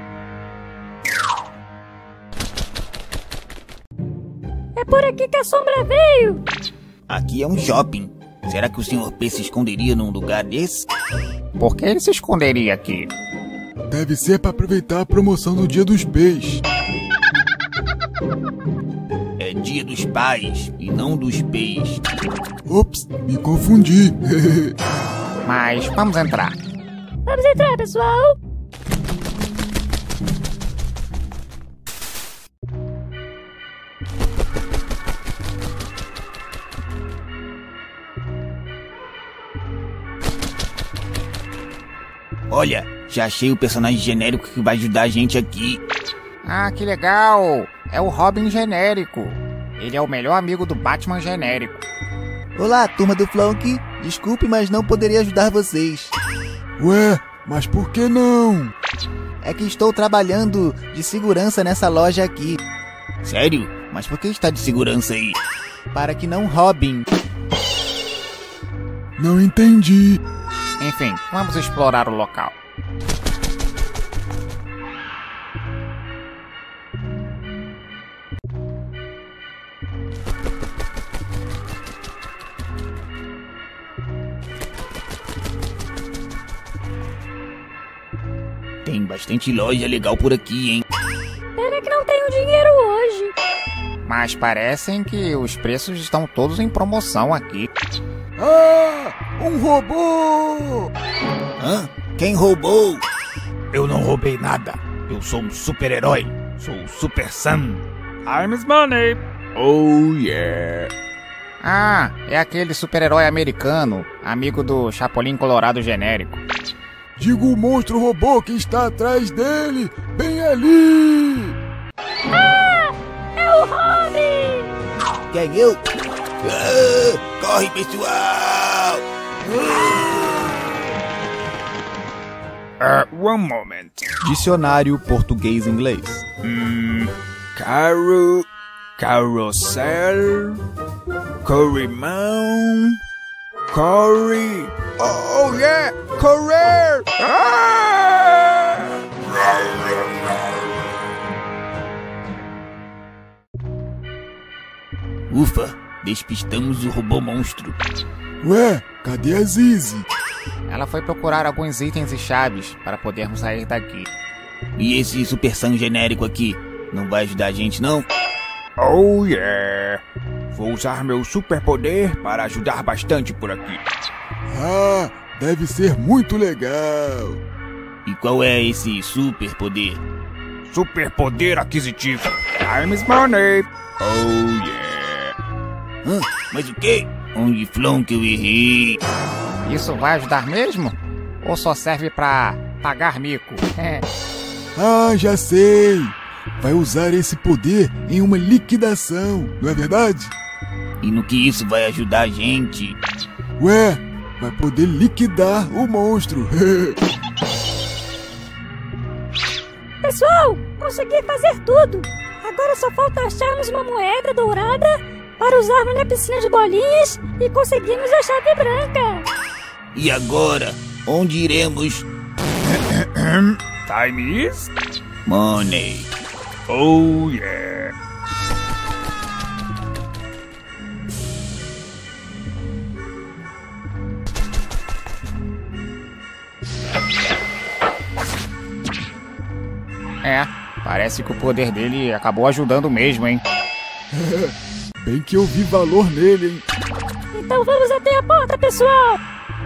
É por aqui que a sombra veio. Aqui é um shopping. Será que o Sr. P se esconderia num lugar desse? Por que ele se esconderia aqui? Deve ser para aproveitar a promoção do Dia dos Pés. É Dia dos Pais e não dos Pés. Ops, me confundi. Mas vamos entrar. Vamos entrar, pessoal. Olha, já achei o personagem genérico que vai ajudar a gente aqui. Ah, que legal! É o Robin genérico. Ele é o melhor amigo do Batman genérico. Olá, turma do Flonk. Desculpe, mas não poderia ajudar vocês. Ué, mas por que não? É que estou trabalhando de segurança nessa loja aqui. Sério? Mas por que está de segurança aí? Para que não roubem. Não entendi. Enfim, vamos explorar o local. Tem bastante loja legal por aqui, hein? Pena que não tenho dinheiro hoje. Mas parecem que os preços estão todos em promoção aqui. Ah, um robô! Hã? Quem roubou? Eu não roubei nada. Eu sou um super-herói. Sou o Super Sam. I'm Money. Oh, yeah. Ah, é aquele super-herói americano, amigo do Chapolin Colorado genérico. Diga o monstro robô que está atrás dele, bem ali! Ah, é o Robin! Quem eu? Ah, corre, pessoal! One moment. Dicionário português-inglês. Carrossel, corrimão, corre. Oh yeah, correr! Ufa, despistamos o robô monstro. Ué, cadê a Zizi? Ela foi procurar alguns itens e chaves para podermos sair daqui. E esse Super Sam genérico aqui, não vai ajudar a gente não? Oh yeah! Vou usar meu superpoder para ajudar bastante por aqui. Ah, deve ser muito legal. E qual é esse superpoder? Superpoder aquisitivo. I'm Money. Oh yeah! Mas o quê? Onde Flon que eu errei? Isso vai ajudar mesmo? Ou só serve pra pagar mico? Ah, já sei! Vai usar esse poder em uma liquidação, não é verdade? E no que isso vai ajudar a gente? Ué, vai poder liquidar o monstro. Pessoal, consegui fazer tudo. Agora só falta acharmos uma moeda dourada para usarmos na piscina de bolinhas e conseguirmos a chave branca. E agora, onde iremos? Time is Money. Oh yeah! É, parece que o poder dele acabou ajudando mesmo, hein? Bem que eu vi valor nele, hein? Então vamos até a porta, pessoal!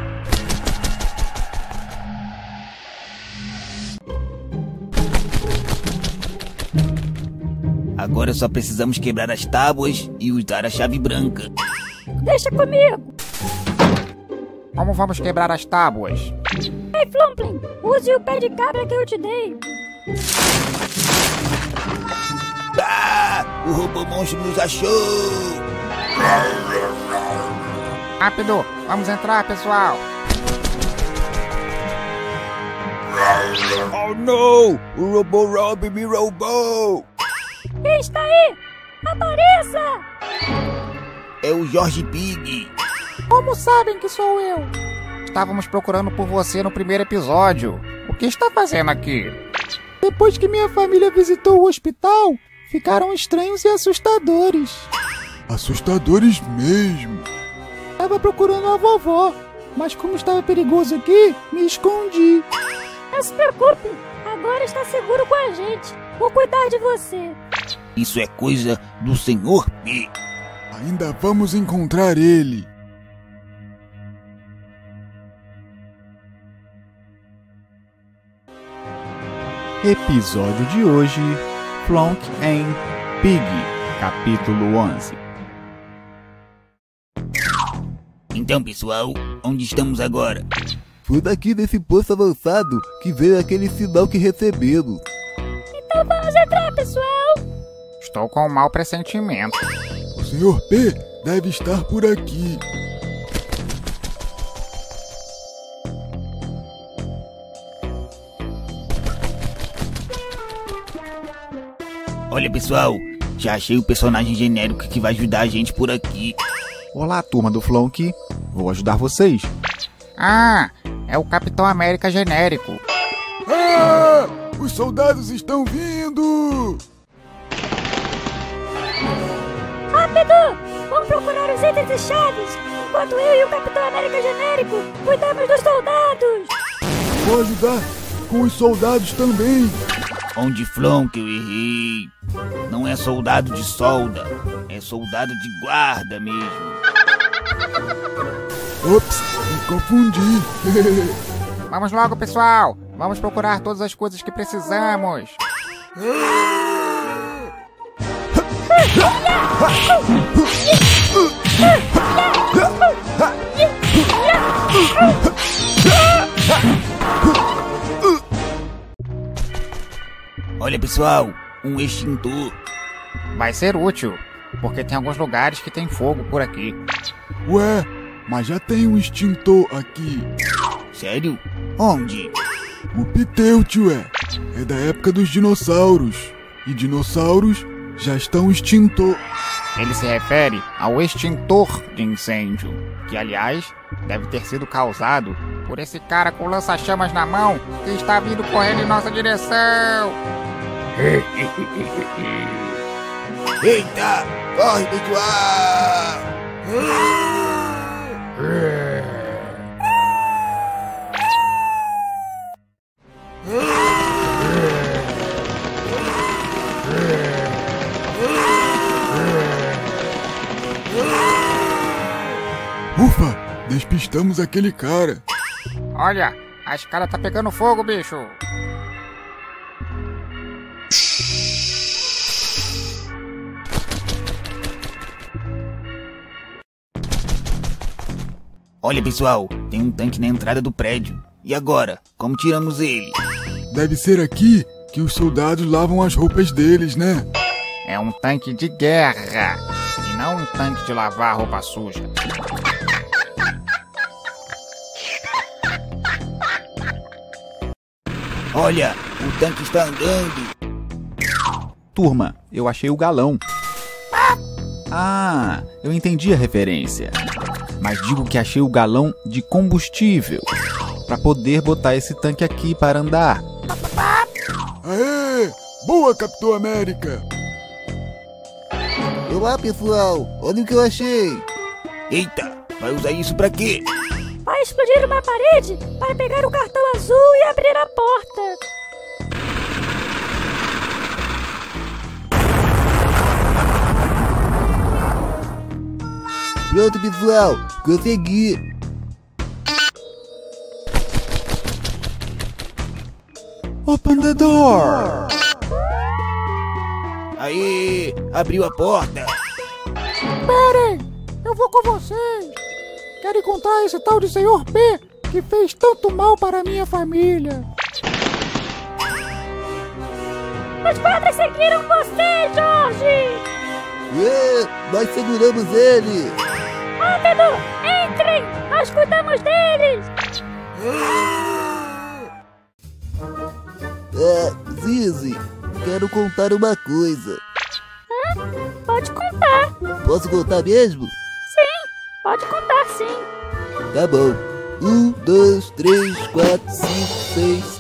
Agora só precisamos quebrar as tábuas e usar a chave branca. Deixa comigo! Como vamos quebrar as tábuas? Ei, Flumplin, use o pé de cabra que eu te dei. Ah! O robô monstro nos achou! Rápido, vamos entrar, pessoal! Oh não! O robô Rob me roubou! Quem está aí? Apareça! É o Jorge Pig. Como sabem que sou eu? Estávamos procurando por você no primeiro episódio. O que está fazendo aqui? Depois que minha família visitou o hospital, ficaram estranhos e assustadores. Assustadores mesmo. Estava procurando a vovó, mas como estava perigoso aqui, me escondi. Não se preocupe, agora está seguro com a gente. Vou cuidar de você. Isso é coisa do Senhor P. Ainda vamos encontrar ele. Episódio de hoje, Flonk and Pig, capítulo 11. Então, pessoal, onde estamos agora? Foi daqui desse poço avançado que veio aquele sinal que recebemos. Então vamos entrar, pessoal. Estou com um mau pressentimento. O Sr. P deve estar por aqui. Olha, pessoal, já achei o personagem genérico que vai ajudar a gente por aqui. Olá, turma do Flonk. Vou ajudar vocês. Ah, é o Capitão América genérico. Ah! Os soldados estão vindo! Rápido! Vamos procurar os itens e chaves, enquanto eu e o Capitão América genérico cuidamos dos soldados! Vou ajudar com os soldados também! Onde Flon que eu errei? Não é soldado de solda, é soldado de guarda mesmo. Ops, me confundi. Vamos logo, pessoal. Vamos procurar todas as coisas que precisamos. Olha, pessoal, um extintor. Vai ser útil, porque tem alguns lugares que tem fogo por aqui. Ué, mas já tem um extintor aqui. Sério? Onde? O Piteuty, ué. É da época dos dinossauros. E dinossauros já estão extintor. Ele se refere ao extintor de incêndio, que aliás deve ter sido causado por esse cara com lança-chamas na mão que está vindo correndo em nossa direção. Eita! Corre, pessoal! Ufa! Despistamos aquele cara. Olha, a escada tá pegando fogo, bicho. Olha, pessoal, tem um tanque na entrada do prédio. E agora? Como tiramos ele? Deve ser aqui que os soldados lavam as roupas deles, né? É um tanque de guerra e não um tanque de lavar roupa suja. Olha, o tanque está andando. Turma, eu achei o galão. Ah, eu entendi a referência. Mas digo que achei o galão de combustível para poder botar esse tanque aqui para andar. Aê! Boa, Capitão América! Olá, pessoal! Olha o que eu achei! Eita, vai usar isso pra quê? Vai explodir uma parede para pegar o cartão azul e abrir a porta. Pronto, pessoal! Consegui! Open the door! Aê, abriu a porta. Esperem! Eu vou com vocês! Quero encontrar esse tal de Sr. P que fez tanto mal para a minha família. Os padres seguiram você, Jorge! Ué, nós seguramos ele! Rápido! Entrem! Nós cuidamos deles! Zizi, quero contar uma coisa. Pode contar. Posso contar mesmo? Sim, pode contar sim. Tá bom. 1, 2, 3, 4, 5, 6.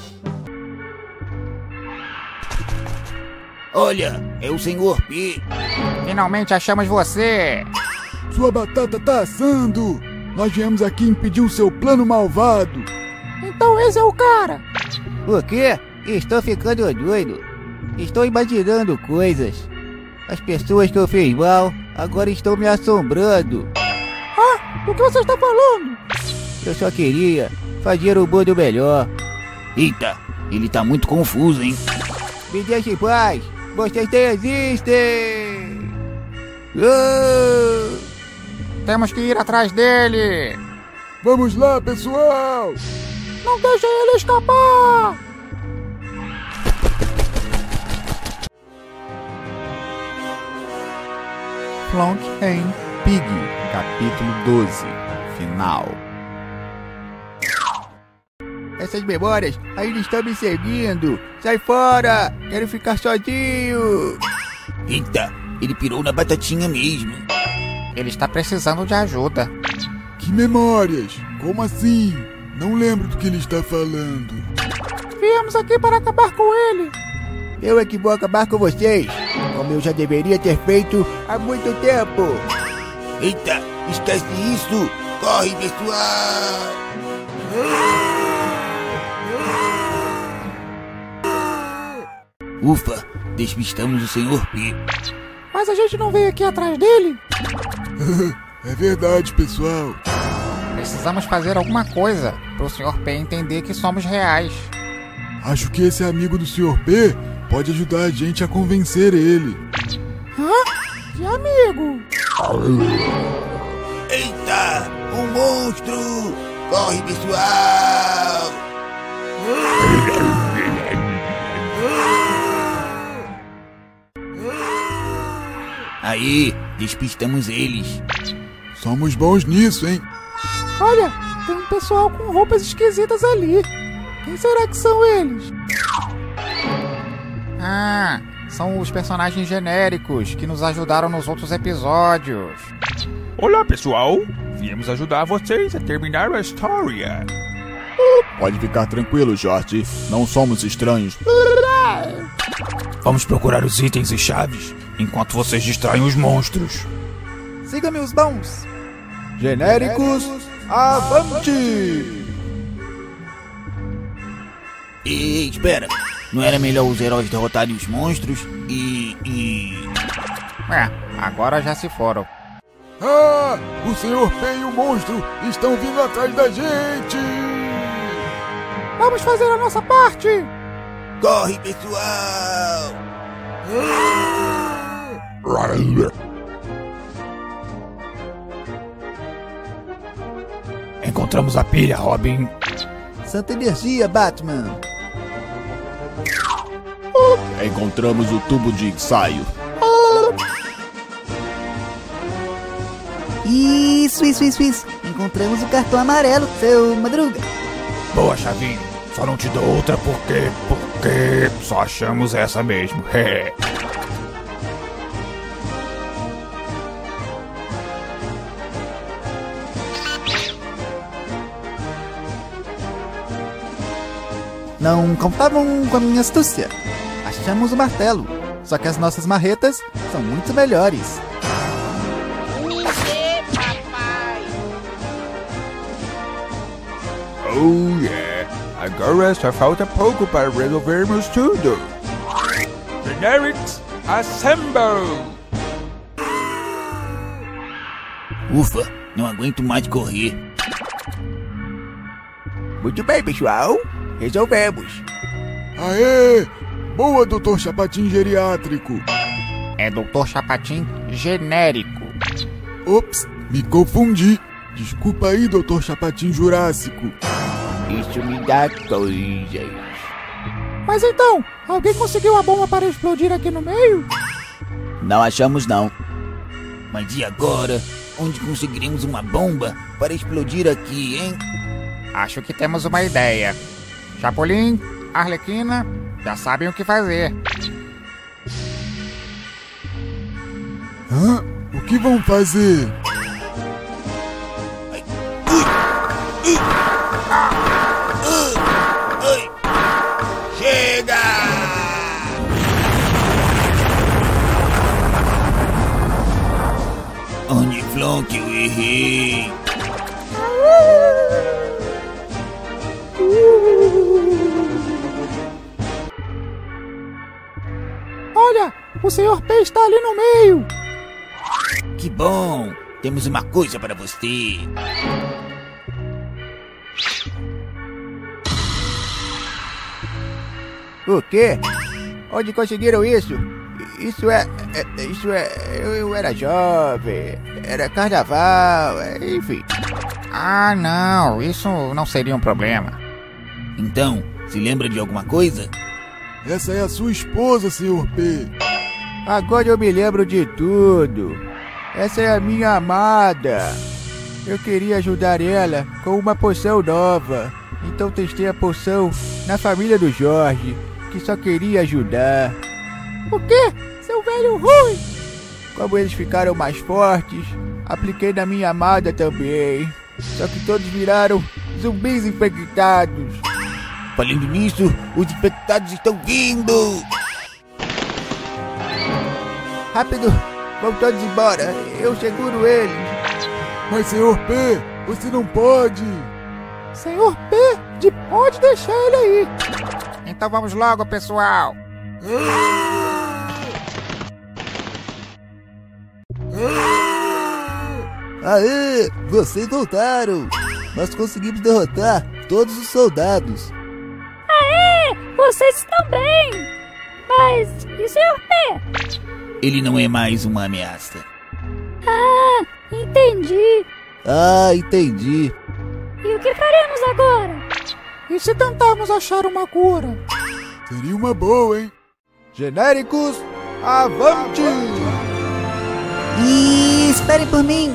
Olha, é o Sr. P. Finalmente achamos você. Sua batata tá assando. Nós viemos aqui impedir o seu plano malvado. Então esse é o cara. O quê? Estou ficando doido. Estou imaginando coisas. As pessoas que eu fiz mal agora estão me assombrando. Ah, o que você está falando? Eu só queria fazer o mundo melhor. Eita, ele tá muito confuso, hein? Me deixe em paz. Vocês nem existem. Temos que ir atrás dele. Vamos lá, pessoal. Não deixe ele escapar. Flonk and Pig, capítulo 12, final. Essas memórias ainda estão me seguindo. Sai fora! Quero ficar sozinho. Eita, ele pirou na batatinha mesmo. Ele está precisando de ajuda. Que memórias? Como assim? Não lembro do que ele está falando. Viemos aqui para acabar com ele. Eu é que vou acabar com vocês, como eu já deveria ter feito há muito tempo. Eita, esquece isso. Corre, pessoal. Ufa, despistamos o Sr. P. Mas a gente não veio aqui atrás dele? É verdade, pessoal. Precisamos fazer alguma coisa para o Sr. P entender que somos reais. Acho que esse amigo do Sr. P pode ajudar a gente a convencer ele. Hã? de amigo. Eita! Um monstro! Corre, pessoal! Aí, despistamos eles. Somos bons nisso, hein? Olha, tem um pessoal com roupas esquisitas ali. Quem será que são eles? Ah, são os personagens genéricos que nos ajudaram nos outros episódios. Olá, pessoal! Viemos ajudar vocês a terminar a história. Pode ficar tranquilo, Jorge. Não somos estranhos. Vamos procurar os itens e chaves enquanto vocês distraem os monstros. Siga-me os bons. Genéricos, avante! Ei, espera! Não era melhor os heróis derrotarem os monstros Agora já se foram. Ah! O Sr. P e o monstro estão vindo atrás da gente! Vamos fazer a nossa parte! Corre, pessoal! Encontramos a pilha, Robin. Santa energia, Batman. Encontramos o tubo de ensaio. Isso. Encontramos o cartão amarelo, seu Madruga. Boa, Chavinho. Só não te dou outra porque só achamos essa mesmo. Não contavam com a minha astúcia. Achamos o martelo, só que as nossas marretas são muito melhores. Oh yeah! Agora só falta pouco para resolvermos tudo. Generics, assemble! Ufa, não aguento mais correr. Muito bem, pessoal. Resolvemos. Aê! Boa, Dr. Chapatin Geriátrico. É Dr. Chapatin genérico. Ops, me confundi. Desculpa aí, Dr. Chapatin Jurássico. Isso me dá coisas. Mas então, alguém conseguiu a bomba para explodir aqui no meio? Não achamos não. Mas e agora? Onde conseguiremos uma bomba para explodir aqui, hein? Acho que temos uma ideia. Chapolin, Arlequina, já sabem o que fazer. Hã? O que vão fazer? Chega! Oniflon, eu errei. Olha, o Sr. P está ali no meio. Que bom! Temos uma coisa para você. O quê? Onde conseguiram isso? Isso é... Eu era jovem, era carnaval, enfim. Ah, não, isso não seria um problema. Então, se lembra de alguma coisa? Essa é a sua esposa, Sr. P. Agora eu me lembro de tudo. Essa é a minha amada. Eu queria ajudar ela com uma poção nova. Então testei a poção na família do Jorge, que só queria ajudar. O quê? Seu velho ruim! Como eles ficaram mais fortes, apliquei na minha amada também. Só que todos viraram zumbis infectados. Falando nisso, os infectados estão vindo! Rápido, vão todos embora, eu seguro eles. Mas, Sr. P, você não pode. Sr. P, pode deixar ele aí. Então vamos logo, pessoal. Aê, vocês voltaram. Nós conseguimos derrotar todos os soldados. Aê, vocês estão bem. Mas, e o Sr. P? ele não é mais uma ameaça. Ah, entendi. Ah, entendi. E o que faremos agora? E se tentarmos achar uma cura? Seria uma boa, hein? Genéricos, avante! E espere por mim.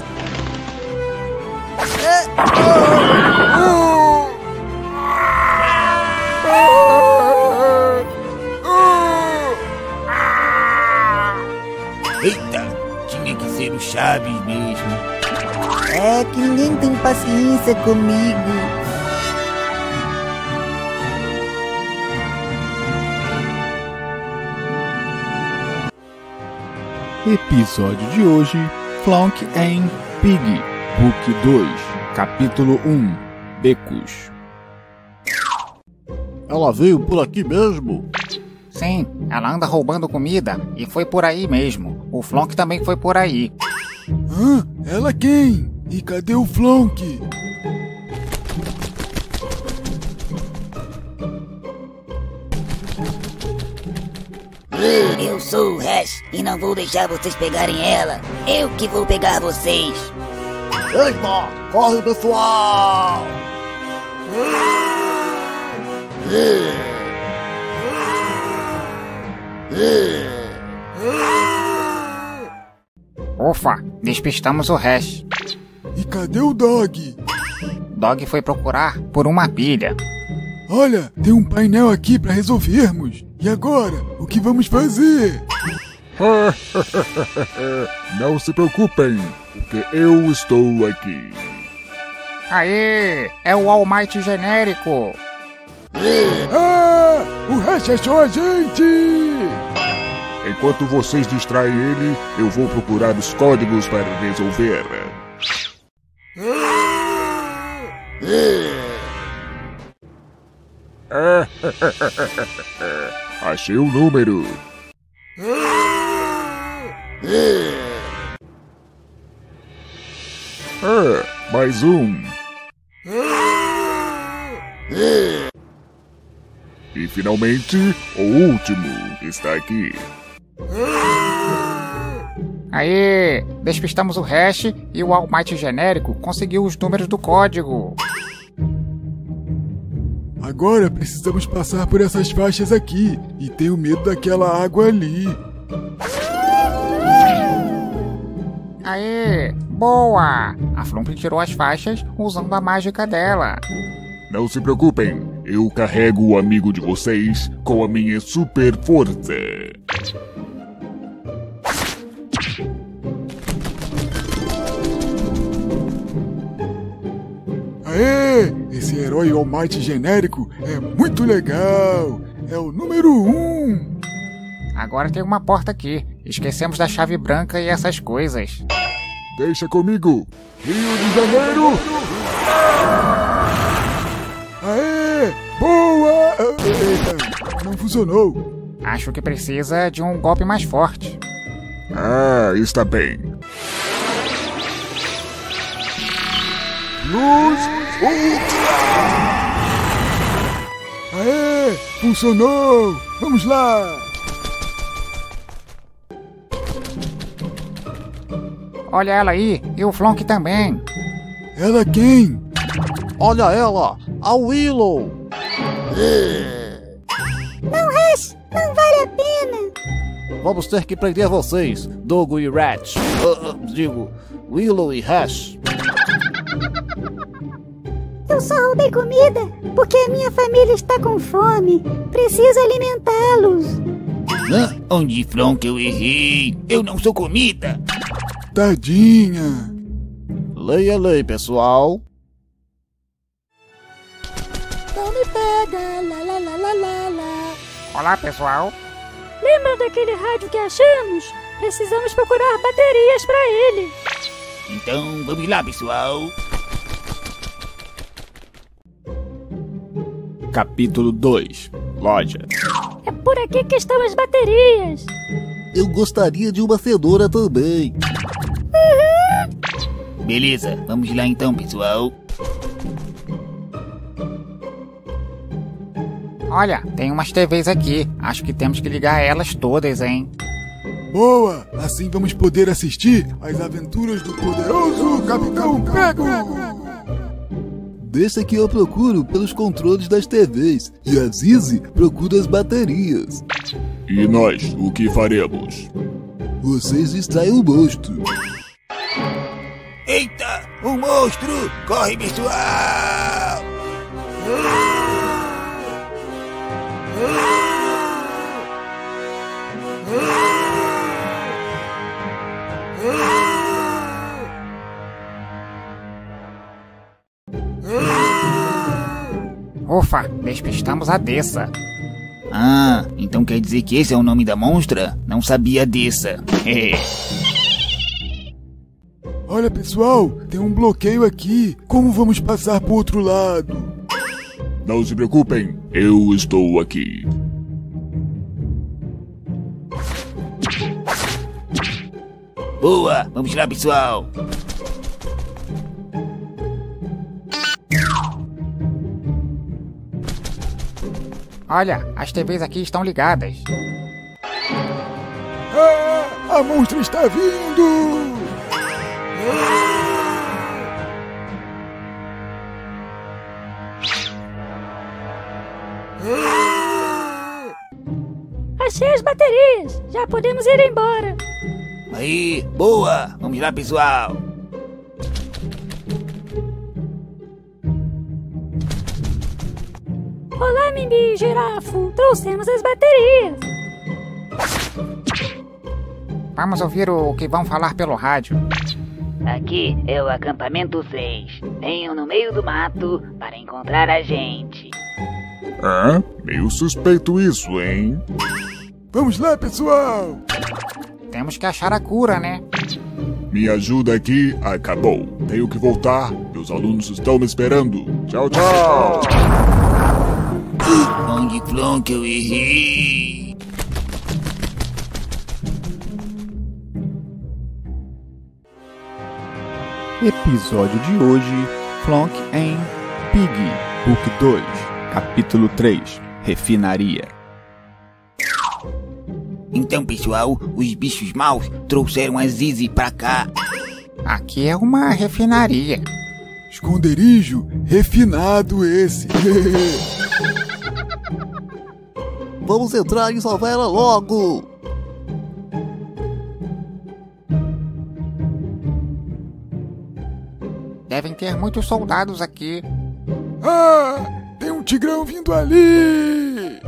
Eita, tinha que ser o Chaves mesmo. É que ninguém tem paciência comigo. Episódio de hoje: Flonk and Pig, Book 2, Capítulo 1, Becos. Ela veio por aqui mesmo? Sim, ela anda roubando comida e foi por aí mesmo. O Flonk também foi por aí. Hã? Ela quem? E cadê o Flonk? Eu sou o Hash e não vou deixar vocês pegarem ela. Eu que vou pegar vocês. Eita! Corre, pessoal! Ufa, despistamos o Hash. E cadê o Dog? Dog foi procurar por uma pilha. Olha, tem um painel aqui para resolvermos. E agora, o que vamos fazer? Não se preocupem, porque eu estou aqui. Aê, é o All Might genérico. Ah, o Hash achou a gente! Enquanto vocês distraem ele, eu vou procurar os códigos para resolver. Achei o número. Mais um. E finalmente, o último está aqui. Aê, despistamos o Hash e o All Might genérico conseguiu os números do código. Agora precisamos passar por essas faixas aqui. E tenho medo daquela água ali. Aê, boa! A Flump tirou as faixas usando a mágica dela. Não se preocupem, eu carrego o amigo de vocês com a minha super força. Aê! Esse herói All Might genérico é muito legal! É o número 1! Agora tem uma porta aqui. Esquecemos da chave branca e essas coisas. Deixa comigo! Rio de Janeiro! Aê! Boa! Eita, não funcionou. Acho que precisa de um golpe mais forte. Ah, está bem. Luz Ultra! Aê! Funcionou! Vamos lá! Olha ela aí, e o Flonk também. Ela quem? Olha ela, a Willow. Não, Hash, não vale a pena. Vamos ter que prender vocês, Dogo e Rat. Digo, Willow e Hash. Eu só roubei comida porque a minha família está com fome. Preciso alimentá-los. Onde, Flonk, eu errei? Eu não sou comida. Tadinha. Lei é lei, pessoal. Não me pega, lá lá lá lá lá lá. Olá, pessoal. Lembra daquele rádio que achamos? Precisamos procurar baterias para ele. Então, vamos lá, pessoal. Capítulo 2, Loja. É por aqui que estão as baterias. Eu gostaria de uma cenoura também. Beleza, vamos lá então, pessoal. Olha, tem umas TVs aqui. Acho que temos que ligar elas todas, hein? Boa! Assim vamos poder assistir às aventuras do poderoso Capitão Prego! Desse aqui eu procuro pelos controles das TVs e a Zizi procura as baterias. E nós, o que faremos? Vocês distraem o monstro. Eita, um monstro! Corre, pessoal! Ufa, despistamos a Dessa. Ah, então quer dizer que esse é o nome da monstra? Não sabia dessa. Olha, pessoal, tem um bloqueio aqui. Como vamos passar pro outro lado? Não se preocupem, eu estou aqui. Boa, vamos lá, pessoal. Olha, as TVs aqui estão ligadas. Ah, a monstra está vindo! Achei as baterias. Já podemos ir embora. Aí, boa, vamos lá, pessoal. Olá, Mimbi e Girafo. Trouxemos as baterias. Vamos ouvir o que vão falar pelo rádio. Aqui é o acampamento 6. Venham no meio do mato para encontrar a gente. Ah, meio suspeito isso, hein? Vamos lá, pessoal! Temos que achar a cura, né? Minha ajuda aqui acabou. Tenho que voltar. Meus alunos estão me esperando. Tchau, tchau! Onde Flonk eu errei? Episódio de hoje: Flonk em Pig, Book 2, Capítulo 3, Refinaria. Então, pessoal, os bichos maus trouxeram a Zizi pra cá. Aqui é uma refinaria. Esconderijo refinado esse. Vamos entrar e salvar ela logo! Devem ter muitos soldados aqui. Ah! Tem um tigrão vindo ali!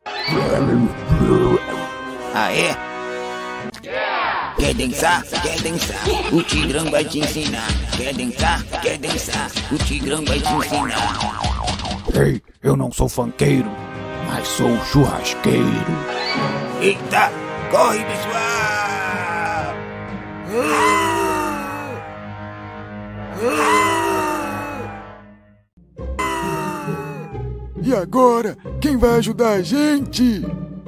Ah, é? Quer dançar? Quer dançar? O tigrão vai te ensinar. Quer dançar? Quer dançar? O tigrão vai te ensinar. Ei, eu não sou funkeiro, mas sou churrasqueiro. Eita! Corre, pessoal! E agora? Quem vai ajudar a gente?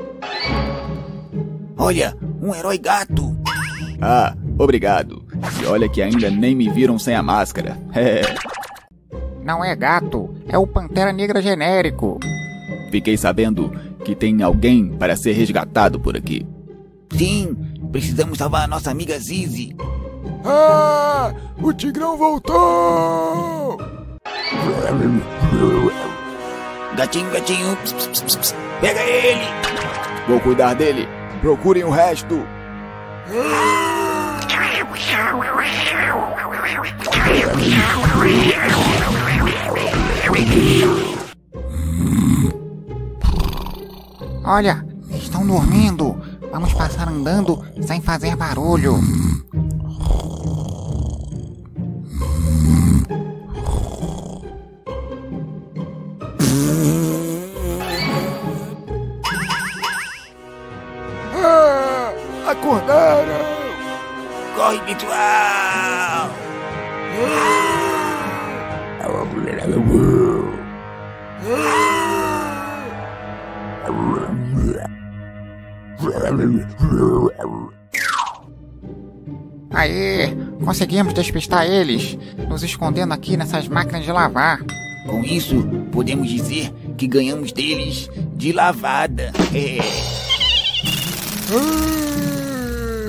Olha, um herói gato. Ah, obrigado. E olha que ainda nem me viram sem a máscara. Não é gato, é o Pantera Negra genérico. Fiquei sabendo que tem alguém para ser resgatado por aqui. Sim, precisamos salvar a nossa amiga Zizi. Ah! O tigrão voltou! Gatinho, gatinho, pss, pss, pss, pss. Pega ele! Vou cuidar dele. Procurem o resto. Olha, estão dormindo. Vamos passar andando sem fazer barulho. Acordaram! Corre, pessoal! Aê, conseguimos despistar eles, nos escondendo aqui nessas máquinas de lavar. Com isso, podemos dizer que ganhamos deles de lavada.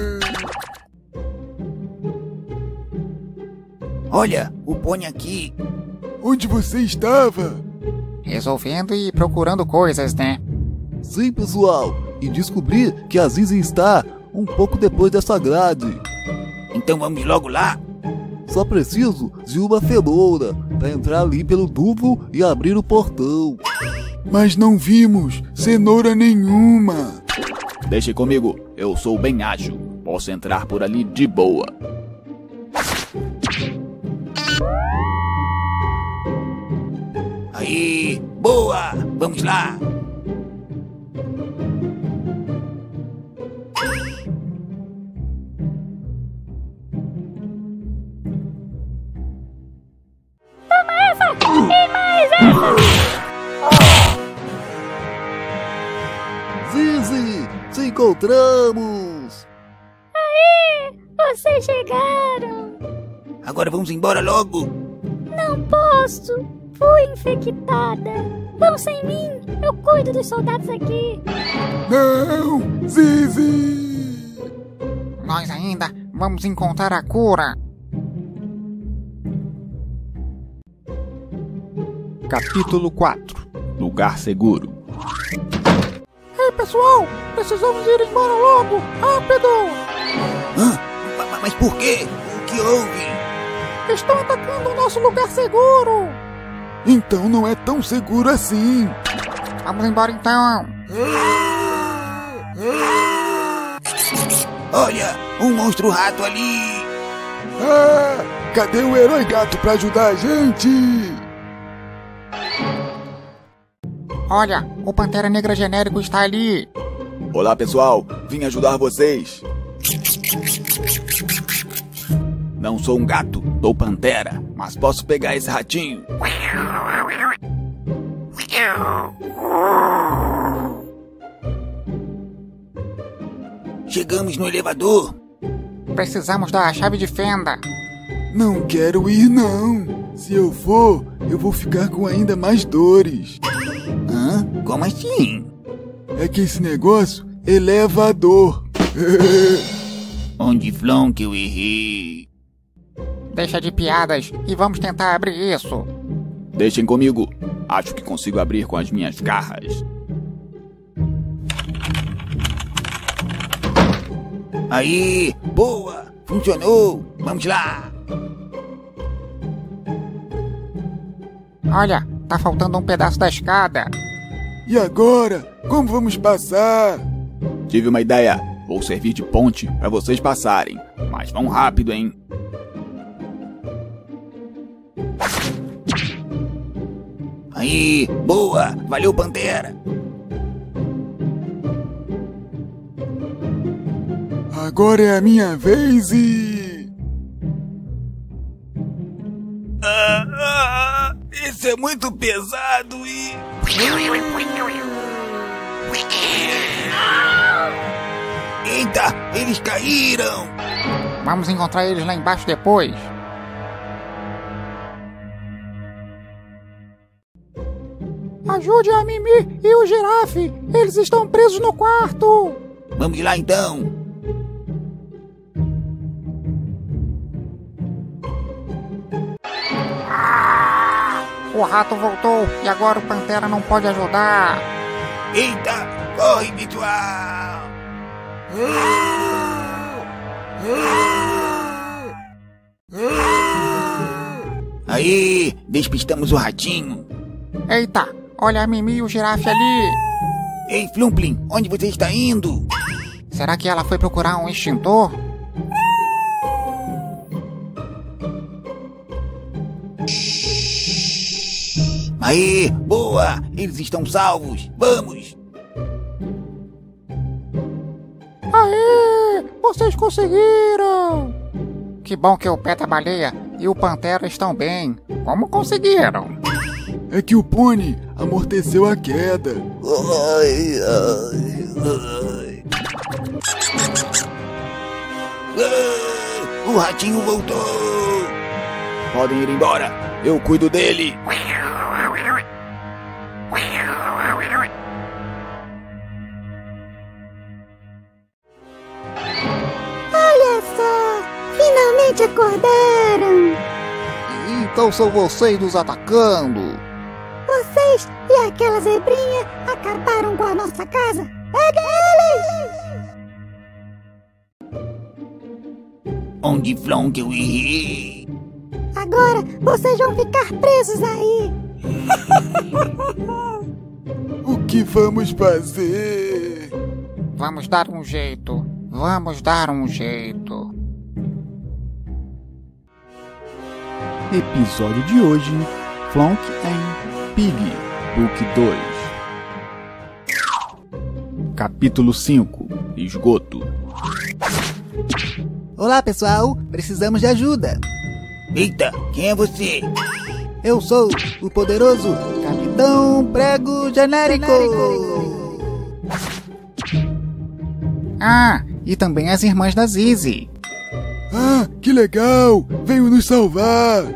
Olha, o pônei aqui. Onde você estava? Resolvendo e procurando coisas, né? Sim, pessoal. E descobri que a Zizi está um pouco depois dessa grade. Então vamos logo lá? Só preciso de uma cenoura para entrar ali pelo tubo e abrir o portão. Mas não vimos cenoura nenhuma. Deixe comigo, eu sou bem ágil. Posso entrar por ali de boa. Aí, boa! Vamos lá! Toma essa! E mais essa! Zizi, te encontramos! Aí! Vocês chegaram! Agora vamos embora logo! Não posso! Fui infectada! Vão sem mim! Eu cuido dos soldados aqui! Não! Zizi! Nós ainda vamos encontrar a cura! Capítulo 4. Lugar seguro. Ei, pessoal! Precisamos ir embora logo! Rápido! Mas por quê? O que houve? Estão atacando o nosso lugar seguro! Então não é tão seguro assim! Vamos embora então! Olha! Um monstro rato ali! Ah! Cadê o herói gato pra ajudar a gente? Olha! O Pantera Negra genérico está ali! Olá, pessoal! Vim ajudar vocês! Não sou um gato, sou pantera, mas posso pegar esse ratinho. Chegamos no elevador. Precisamos da chave de fenda. Não quero ir, não. Se eu for, eu vou ficar com ainda mais dores. Hã? Como assim? É que esse negócio eleva a dor. Onde Flon que eu errei? Deixa de piadas e vamos tentar abrir isso. Deixem comigo. Acho que consigo abrir com as minhas garras. Aí, boa! Funcionou! Vamos lá! Olha, tá faltando um pedaço da escada. E agora? Como vamos passar? Tive uma ideia. Vou servir de ponte para vocês passarem. Mas vão rápido, hein? Aí, boa! Valeu, Pantera! Agora é a minha vez e... Isso é muito pesado e... Eita, eles caíram! Vamos encontrar eles lá embaixo depois. Ajude a Mimi e o Girafe! Eles estão presos no quarto! Vamos lá então! O rato voltou e agora o Pantera não pode ajudar. Eita! Corre, pessoal! Aí, despistamos o ratinho. Eita, olha a Mimi e o Girafe ali. Ei, Flumplin, onde você está indo? Será que ela foi procurar um extintor? Aí, boa! Eles estão salvos! Vamos! Aê! Vocês conseguiram! Que bom que o Peta-Baleia e o Pantera estão bem. Como conseguiram? É que o pônei amorteceu a queda. Ai, ai, ai. O ratinho voltou! Podem ir embora, eu cuido dele. Olha só! Finalmente acordaram! Então são vocês nos atacando. Vocês e aquela zebrinha acabaram com a nossa casa. Pega eles! Onde, Flonk, eu errei? Agora vocês vão ficar presos aí. O que vamos fazer? Vamos dar um jeito. Vamos dar um jeito. Episódio de hoje: Flonk and Pig, Book 2. Capítulo 5: Esgoto. Olá, pessoal. Precisamos de ajuda. Eita, quem é você? Eu sou o poderoso Capitão Prego Genérico. Ah, e também as irmãs da Zizi. Ah, que legal! Veio nos salvar!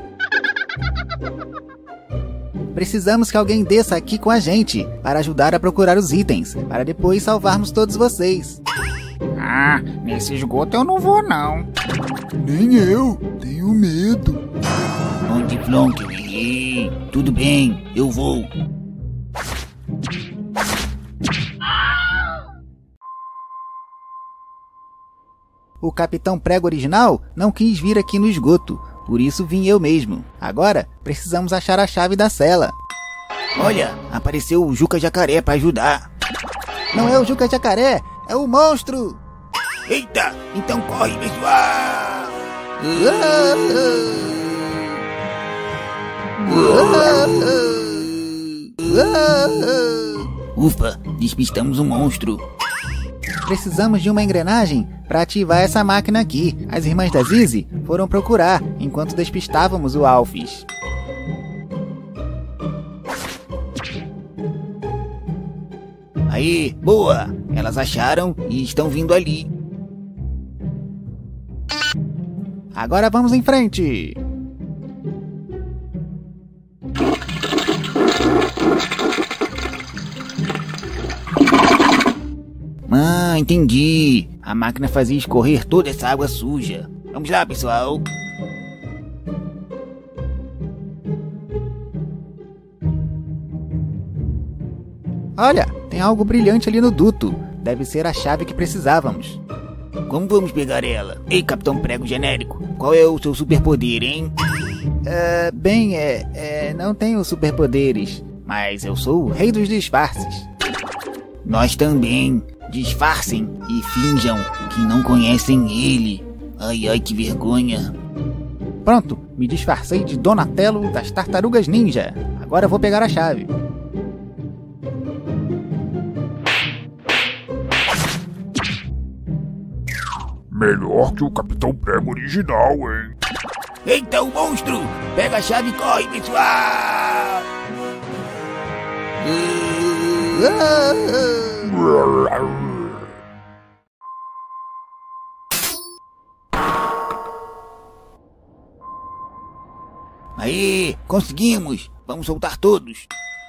Precisamos que alguém desça aqui com a gente para ajudar a procurar os itens, para depois salvarmos todos vocês. Ah, nesse esgoto eu não vou não. Nem eu, tenho medo. Onde, Flonk, eu errei. Tudo bem, eu vou. O Capitão Prego original não quis vir aqui no esgoto, por isso vim eu mesmo. Agora, precisamos achar a chave da cela. Olha, apareceu o Juca Jacaré para ajudar. Não é o Juca Jacaré, é o monstro! Eita, então corre, pessoal! Ufa, despistamos um monstro. Precisamos de uma engrenagem para ativar essa máquina aqui. As irmãs da Zizi foram procurar enquanto despistávamos o Alphys. Aí, boa! Elas acharam e estão vindo ali. Agora vamos em frente! Ah, entendi. A máquina fazia escorrer toda essa água suja. Vamos lá, pessoal. Olha, tem algo brilhante ali no duto. Deve ser a chave que precisávamos. Como vamos pegar ela? Ei, Capitão Prego Genérico, qual é o seu superpoder, hein? Não tenho superpoderes, mas eu sou o rei dos disfarces. Nós também. Disfarcem e finjam que não conhecem ele. Ai, ai, que vergonha. Pronto, me disfarcei de Donatello das Tartarugas Ninja. Agora vou pegar a chave. Melhor que o Capitão Prego original, hein? Eita, o monstro! Pega a chave e corre, pessoal! Aí, conseguimos! Vamos soltar todos!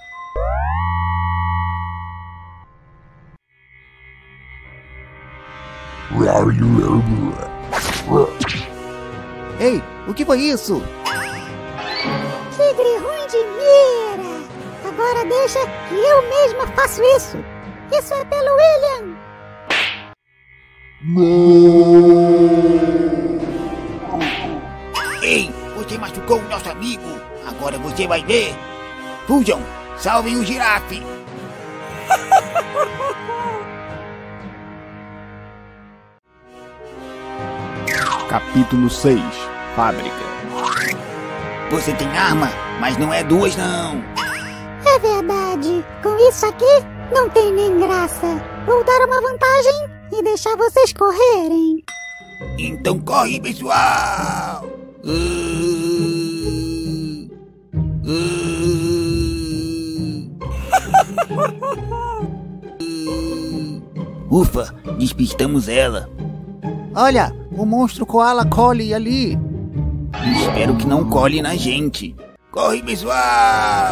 Ei, o que foi isso? Tigre ruim de mira! Agora deixa que eu mesma faço isso! Isso é pelo William! Ei, você machucou o nosso amigo! Agora você vai ver! Fujam! Salvem o girafe! Capítulo 6: Fábrica. Você tem arma, mas não é duas, não! É verdade! Com isso aqui, não tem nem graça! Vou dar uma vantagem e deixar vocês correrem! Então corre, pessoal! Ufa, despistamos ela. Olha, o monstro koala colhe ali. Espero que não colhe na gente. Corre, pessoal!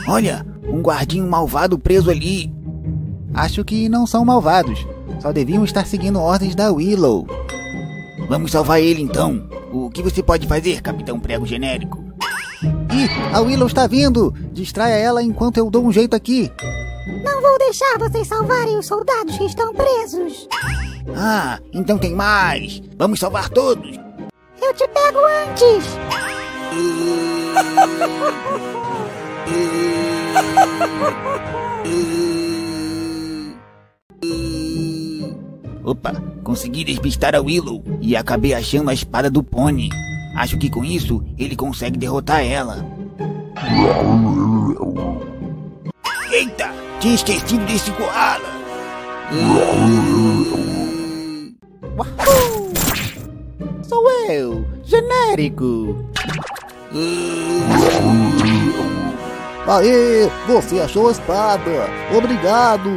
Olha, um guardinho malvado preso ali. Acho que não são malvados. Só deviam estar seguindo ordens da Willow. Vamos salvar ele então. O que você pode fazer, Capitão Prego Genérico? Ih, a Willow está vindo! Distraia ela enquanto eu dou um jeito aqui. Não vou deixar vocês salvarem os soldados que estão presos. Ah, então tem mais. Vamos salvar todos. Eu te pego antes. Opa, consegui despistar a Willow e acabei achando a espada do Pony. Acho que com isso ele consegue derrotar ela. Eita, tinha esquecido desse koala. Sou eu, Genérico. Aê, você achou a espada. Obrigado.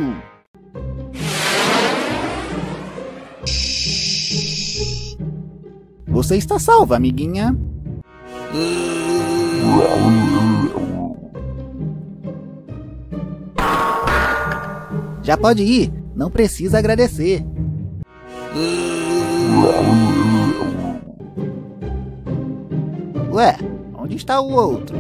Você está salva, amiguinha. Já pode ir, não precisa agradecer. Ué, onde está o outro?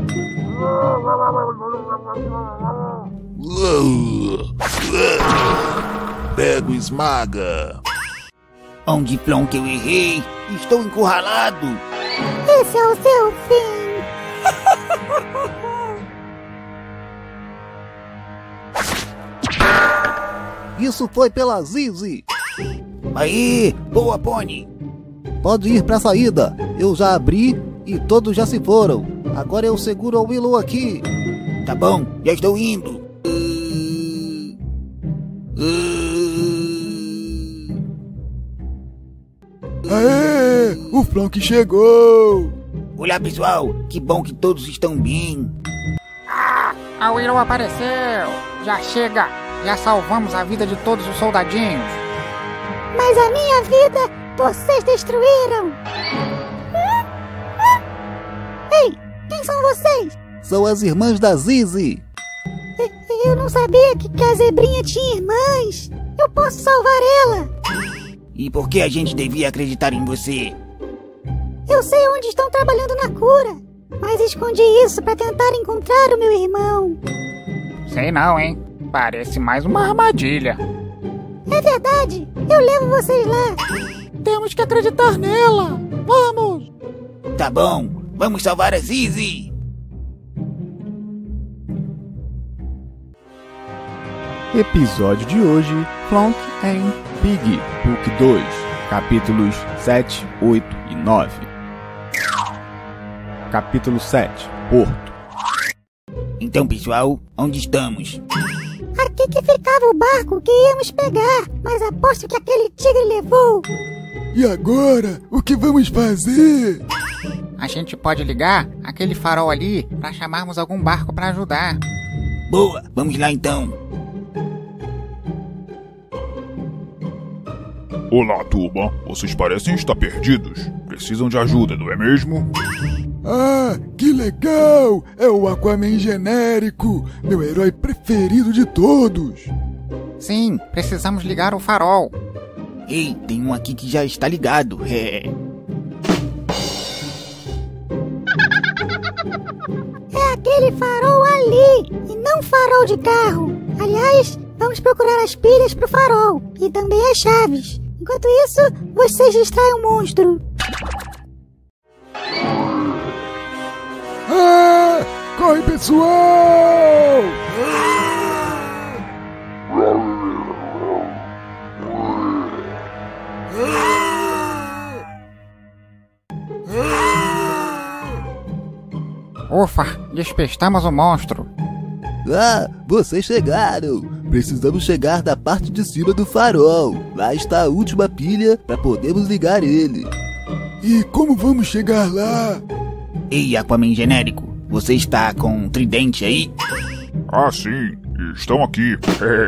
Pega e esmaga. Onde Flonk eu errei? Estou encurralado. Esse é o seu fim. Isso foi pela Zizi. Aí, boa, Pony. Pode ir pra saída. Eu já abri e todos já se foram. Agora eu seguro a Willow aqui. Tá bom, já estou indo. Aê, o Flonk chegou. Olá, pessoal. Que bom que todos estão bem. A Willow apareceu. Já chega. Já salvamos a vida de todos os soldadinhos. Mas a minha vida vocês destruíram. Ei, quem são vocês? São as irmãs da Zizi. Eu não sabia que a zebrinha tinha irmãs. Eu posso salvar ela. E por que a gente devia acreditar em você? Eu sei onde estão trabalhando na cura, mas escondi isso para tentar encontrar o meu irmão. Sei não, hein? Parece mais uma armadilha. É verdade, eu levo vocês lá. Temos que acreditar nela. Vamos! Tá bom, vamos salvar a Zizi. Episódio de hoje, Flonk and Pig, Book 2, capítulos 7, 8 e 9. Capítulo 7, Porto. Então, pessoal, onde estamos? Aqui que ficava o barco que íamos pegar, mas aposto que aquele tigre levou. E agora, o que vamos fazer? A gente pode ligar aquele farol ali para chamarmos algum barco para ajudar. Boa, vamos lá então. Olá, turma. Vocês parecem estar perdidos. Precisam de ajuda, não é mesmo? Ah, que legal! É o Aquaman Genérico, meu herói preferido de todos. Sim, precisamos ligar o farol. Ei, tem um aqui que já está ligado. É aquele farol ali, e não farol de carro. Aliás, vamos procurar as pilhas pro farol, e também as chaves. Enquanto isso, vocês distraem o monstro. Ah, corre, pessoal! Ufa, despistamos o monstro. Ah, vocês chegaram! Precisamos chegar da parte de cima do farol. Lá está a última pilha para podermos ligar ele. E como vamos chegar lá? Ei, Aquaman Genérico, você está com um tridente aí? Ah, sim. Estão aqui.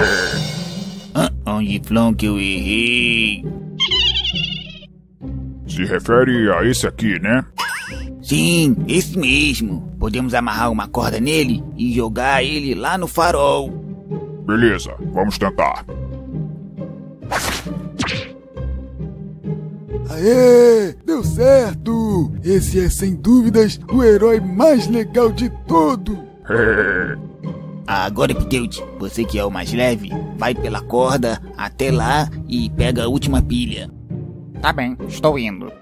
Onde Flonk eu errei? Se refere a esse aqui, né? Sim, esse mesmo. podemos amarrar uma corda nele e jogar ele lá no farol. Beleza, vamos tentar. Aê! Deu certo! Esse é sem dúvidas o herói mais legal de todo! Agora, Pteud, você que é o mais leve, vai pela corda até lá e pega a última pilha. Tá bem, estou indo.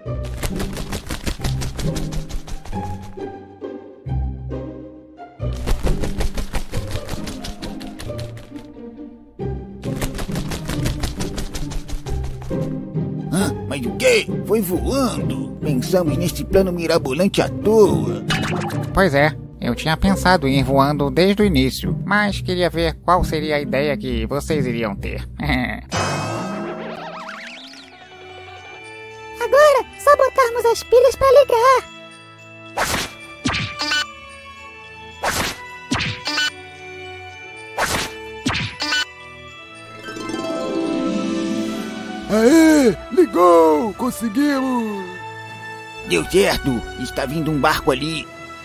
Mas o quê? Foi voando. Pensamos nesse plano mirabolante à toa. Pois é, eu tinha pensado em ir voando desde o início, mas queria ver qual seria a ideia que vocês iriam ter. Agora, só botarmos as pilhas pra ligar. Aê! Ligou! Conseguimos! Deu certo! Está vindo um barco ali.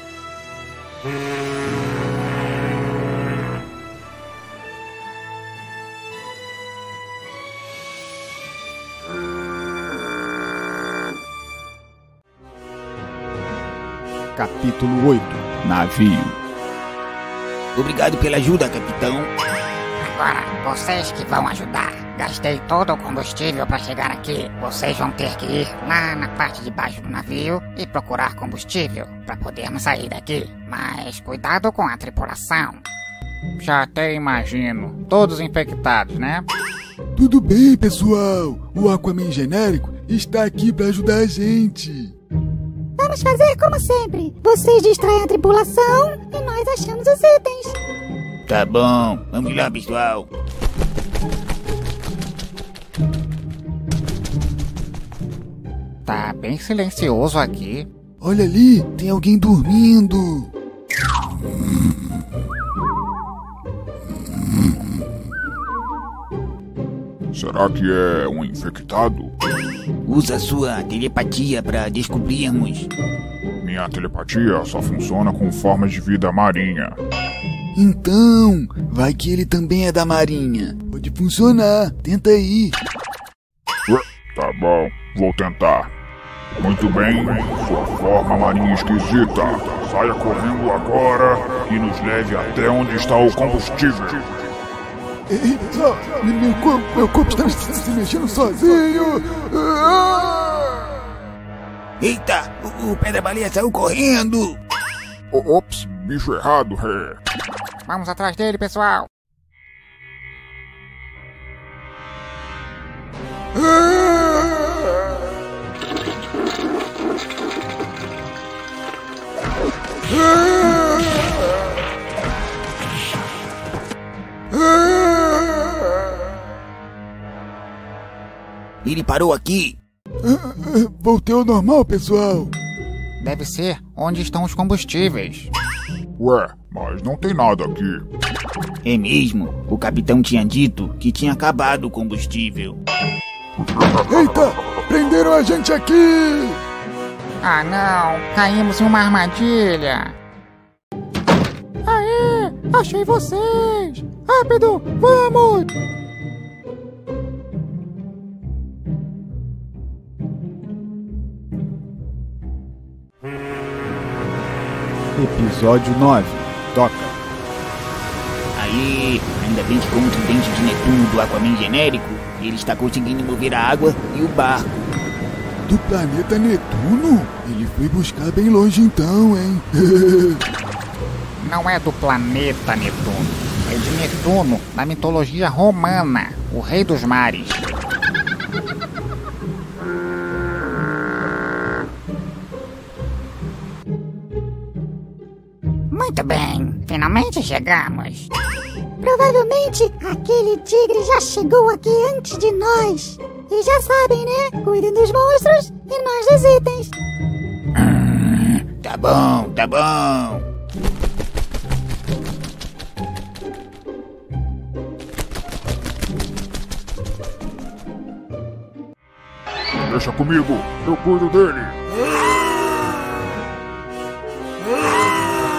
Capítulo 8. Navio. Obrigado pela ajuda, capitão. Agora, vocês que vão ajudar. Gastei todo o combustível para chegar aqui. Vocês vão ter que ir lá na parte de baixo do navio e procurar combustível para podermos sair daqui. Mas cuidado com a tripulação. Já até imagino. Todos infectados, né? Tudo bem, pessoal. O Aquaman genérico está aqui para ajudar a gente. Vamos fazer como sempre. Vocês distraem a tripulação e nós achamos os itens. Tá bom. Vamos lá, pessoal. Tá bem silencioso aqui. Olha ali, tem alguém dormindo. Será que é um infectado? Usa sua telepatia para descobrirmos. Minha telepatia só funciona com formas de vida marinha. Então, vai que ele também é da marinha. Pode funcionar, tenta aí. Tá bom, vou tentar. Muito bem, sua forma marinha esquisita. Saia correndo agora e nos leve até onde está o combustível. Meu corpo está se mexendo sozinho. Eita, o pedra-baleia saiu correndo. Ops, bicho errado, Vamos atrás dele, pessoal. Ele parou aqui. Voltei ao normal, pessoal. Deve ser onde estão os combustíveis. Ué, mas não tem nada aqui. É mesmo. O capitão tinha dito que tinha acabado o combustível. Eita! Prenderam a gente aqui! Ah não! Caímos em uma armadilha! Aê! Achei vocês! Rápido! Vamos! Episódio 9. Toca. Aí, ainda bem que com o tridente de Netuno do Aquaman genérico, ele está conseguindo mover a água e o barco. Do planeta Netuno? Ele foi buscar bem longe então, hein? Não é do planeta Netuno. É de Netuno, da mitologia romana, o rei dos mares. Muito bem, finalmente chegamos. Provavelmente aquele tigre já chegou aqui antes de nós. E já sabem, né? Cuidem dos monstros e nós dos itens. Tá bom, tá bom. Deixa comigo, eu cuido dele.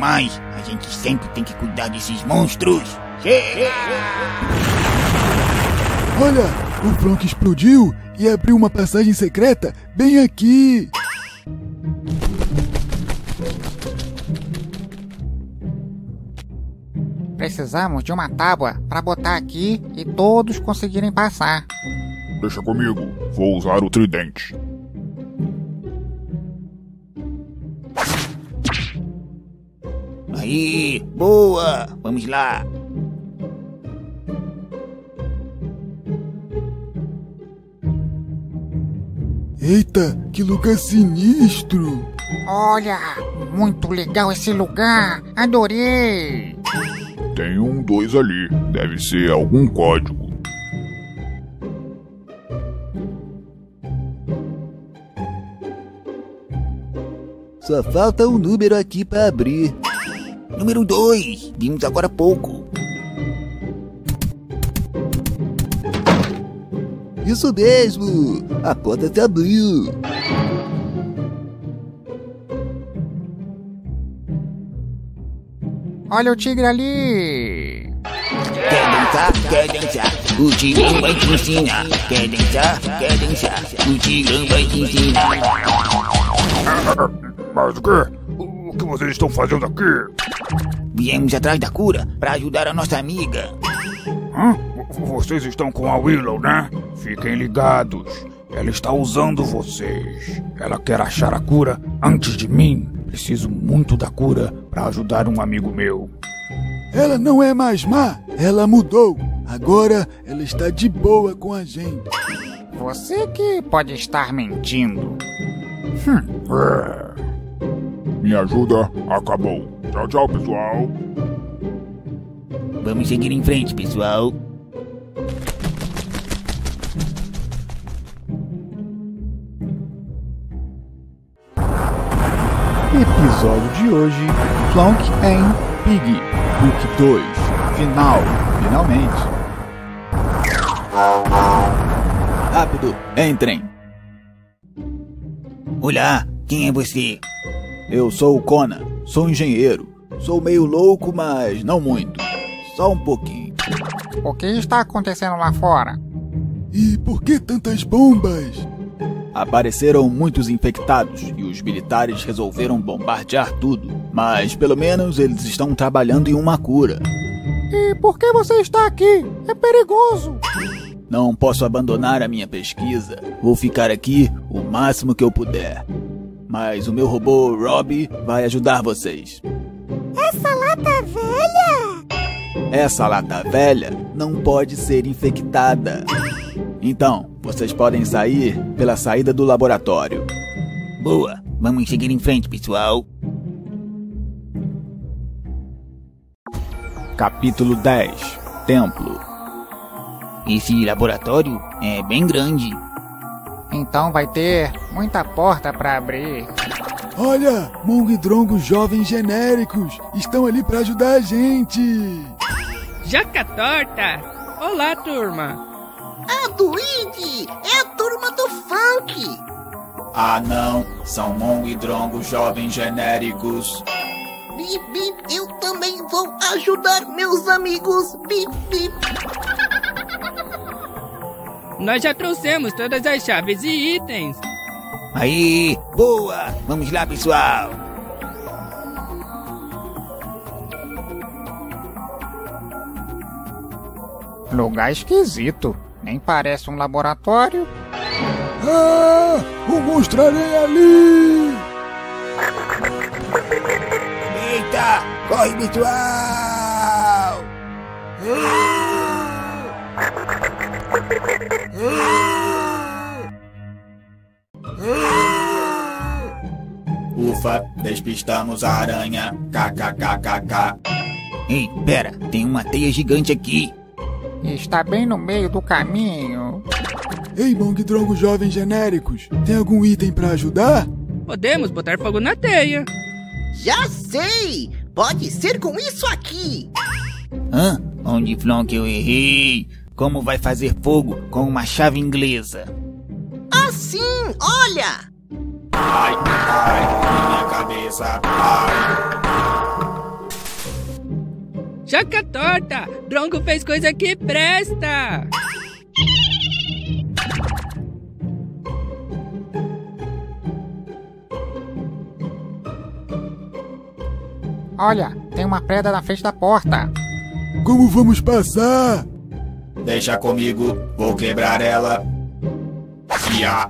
mais, a gente sempre tem que cuidar desses monstros. Chega! Olha, o Flonk explodiu e abriu uma passagem secreta bem aqui. Precisamos de uma tábua para botar aqui e todos conseguirem passar. Deixa comigo, vou usar o tridente. Aí, boa! Vamos lá! Eita, que lugar sinistro! Olha, muito legal esse lugar! Adorei! Tem 2 ali, deve ser algum código. Só falta um número aqui pra abrir. Número 2, vimos agora há pouco. Isso mesmo! A porta se abriu! Olha o tigre ali! Quer dançar? Quer dançar? O tigrão vai te ensinar. Quer dançar? Quer dançar? O tigrão vai te ensinar. Mas o quê? O que vocês estão fazendo aqui? Viemos atrás da cura para ajudar a nossa amiga. Hã? Vocês estão com a Willow, né? Fiquem ligados. Ela está usando vocês. Ela quer achar a cura antes de mim. Preciso muito da cura para ajudar um amigo meu. Ela não é mais má, ela mudou. Agora ela está de boa com a gente. Você que pode estar mentindo. Minha ajuda acabou. Tchau, tchau, pessoal. Vamos seguir em frente, pessoal. Episódio de hoje: Flonk and Pig, Book 2, final, finalmente. Rápido, entrem. Olá, quem é você? Eu sou o Conan, sou engenheiro. Sou meio louco, mas não muito. Só um pouquinho. O que está acontecendo lá fora? E por que tantas bombas? Apareceram muitos infectados e os militares resolveram bombardear tudo. Mas pelo menos eles estão trabalhando em uma cura. E por que você está aqui? É perigoso. Não posso abandonar a minha pesquisa. Vou ficar aqui o máximo que eu puder. Mas o meu robô Robbie vai ajudar vocês. Essa lata velha? Essa lata velha não pode ser infectada. Então, vocês podem sair pela saída do laboratório. Boa, vamos seguir em frente, pessoal. Capítulo 10, Templo. Esse laboratório é bem grande. Então vai ter muita porta para abrir. Olha, Mong e Drongo jovens genéricos estão ali para ajudar a gente. Jaca torta! Olá, turma! A Duíde! É a turma do funk! Ah não, são Mong e Drongo jovens genéricos. Bip, bip, eu também vou ajudar meus amigos! Bip, bip! Nós já trouxemos todas as chaves e itens! Aí, boa! Vamos lá, pessoal! Lugar esquisito. Nem parece um laboratório. Ah! O monstro-aranha ali! Eita! Corre, pessoal! Ufa, despistamos a aranha. KKKKK. Ei, pera, tem uma teia gigante aqui. Está bem no meio do caminho. Ei, Mong e Drongo jovens genéricos, tem algum item pra ajudar? Podemos botar fogo na teia. Já sei! Pode ser com isso aqui! Hã? Onde, Flonk, eu errei? Como vai fazer fogo com uma chave inglesa? Assim, olha! Ai, ai, minha cabeça, ai. Jaca torta! Drongo fez coisa que presta! Olha, tem uma pedra na frente da porta. Como vamos passar? Deixa comigo, vou quebrar ela. Ya!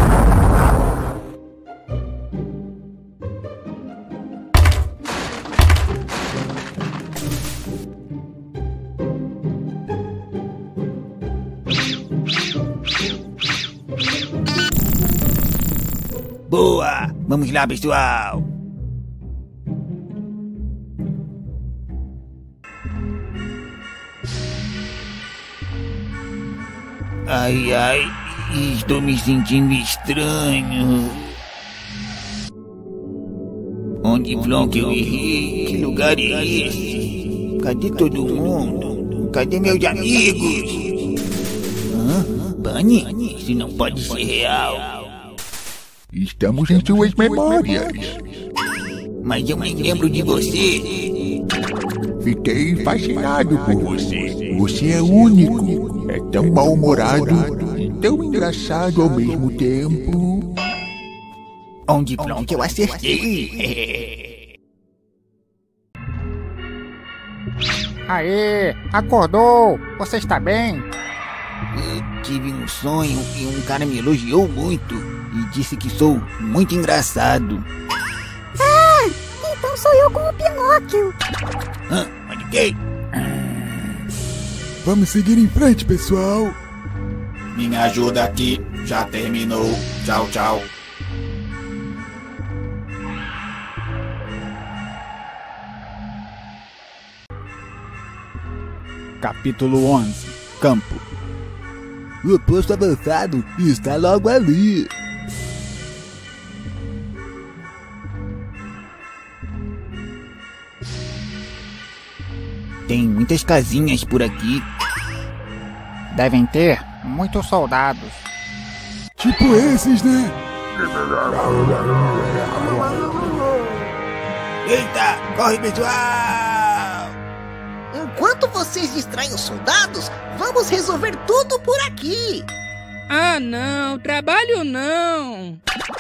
Boa! Vamos lá, pessoal! Ai, ai, estou me sentindo estranho. Onde Flonk eu errei? Que lugar é esse? Cadê todo mundo? Cadê meus amigos? Bunny? Isso não pode ser real. Estamos em suas memórias. Mas eu me lembro de você. Fiquei fascinado por você. Você é único. É tão mal-humorado e tão engraçado ao mesmo tempo. Onde Flonk eu acertei. Aê, acordou? Você está bem? Eu tive um sonho e um cara me elogiou muito e disse que sou muito engraçado. Ah, então sou eu com o Pinóquio. Mas de quê? Vamos seguir em frente, pessoal. Minha ajuda aqui já terminou. Tchau, tchau. Capítulo 11. Campo. O posto avançado está logo ali. Tem muitas casinhas por aqui. Devem ter muitos soldados. Tipo esses, né? Eita, corre, pessoal! Enquanto vocês distraem os soldados, vamos resolver tudo por aqui. Ah, não, trabalho não.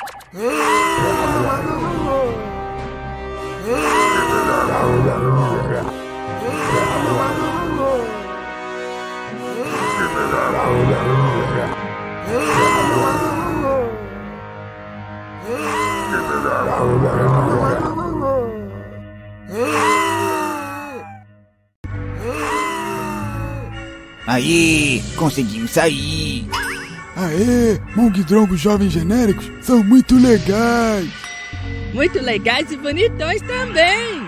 Aí, conseguimos sair. Aê, Mongdrongo jovens genéricos são muito legais. Muito legais e bonitões também.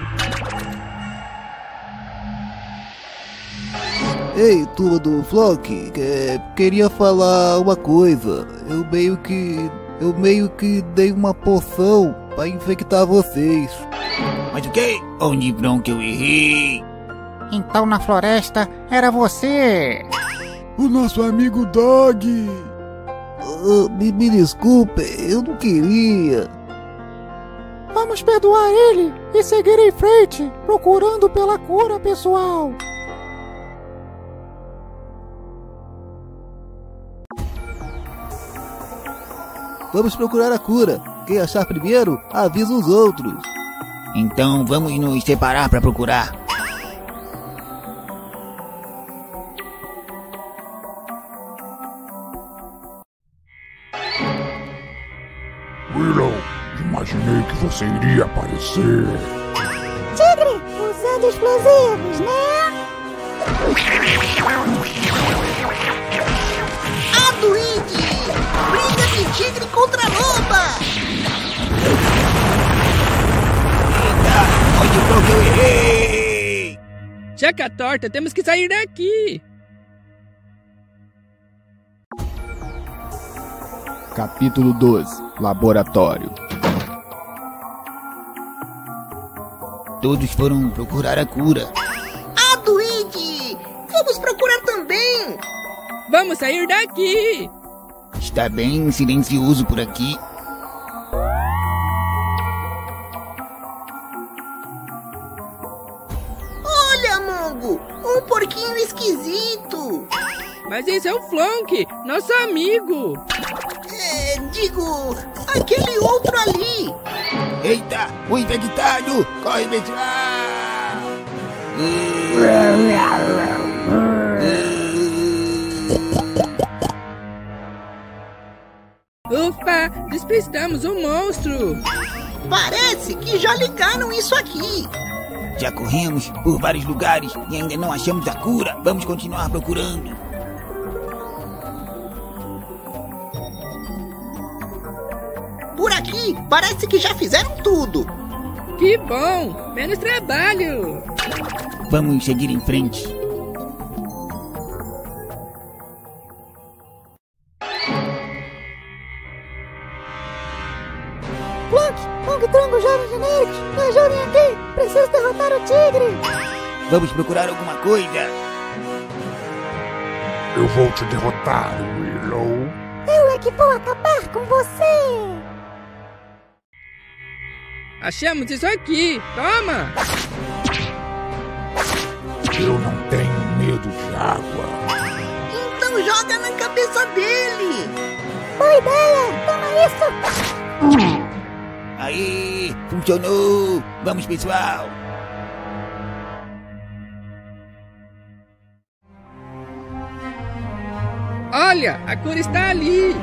Ei, turma do Flonk, queria falar uma coisa. Eu meio que dei uma poção pra infectar vocês. Mas o quê? Onde Flonk eu errei? Então na floresta era você. O nosso amigo Dog. Me desculpe, eu não queria. Vamos perdoar ele e seguir em frente, procurando pela cura, pessoal. Vamos procurar a cura. Quem achar primeiro, avisa os outros. Então vamos nos separar para procurar. Willow, imaginei que você iria aparecer. Tigre, usando explosivos, né? Aduíde! Briga de tigre contra a loba! Onde Flonk eu errei? Jaca torta, temos que sair daqui. Capítulo 12. Laboratório. Todos foram procurar a cura. Aduíde! Vamos procurar também! Vamos sair daqui! Está bem silencioso por aqui. Olha, esquisito. Mas esse é o Flonk, nosso amigo. Digo, aquele outro ali. Eita, o infectado! Corre, pessoal! Ufa, despistamos o monstro. Parece que já ligaram isso aqui. Já corremos por vários lugares e ainda não achamos a cura. Vamos continuar procurando. Por aqui, parece que já fizeram tudo. Que bom! Menos trabalho! Vamos seguir em frente. Flonk, Tronco, Jovens Genéricos, me ajudem aqui! Preciso derrotar o tigre! Vamos procurar alguma coisa. Eu vou te derrotar, Willow. Eu é que vou acabar com você! Achamos isso aqui! Toma! Eu não tenho medo de água. Então joga na cabeça dele! Boa ideia! Toma isso! Aí, funcionou! Vamos, pessoal! Olha, a cura está ali!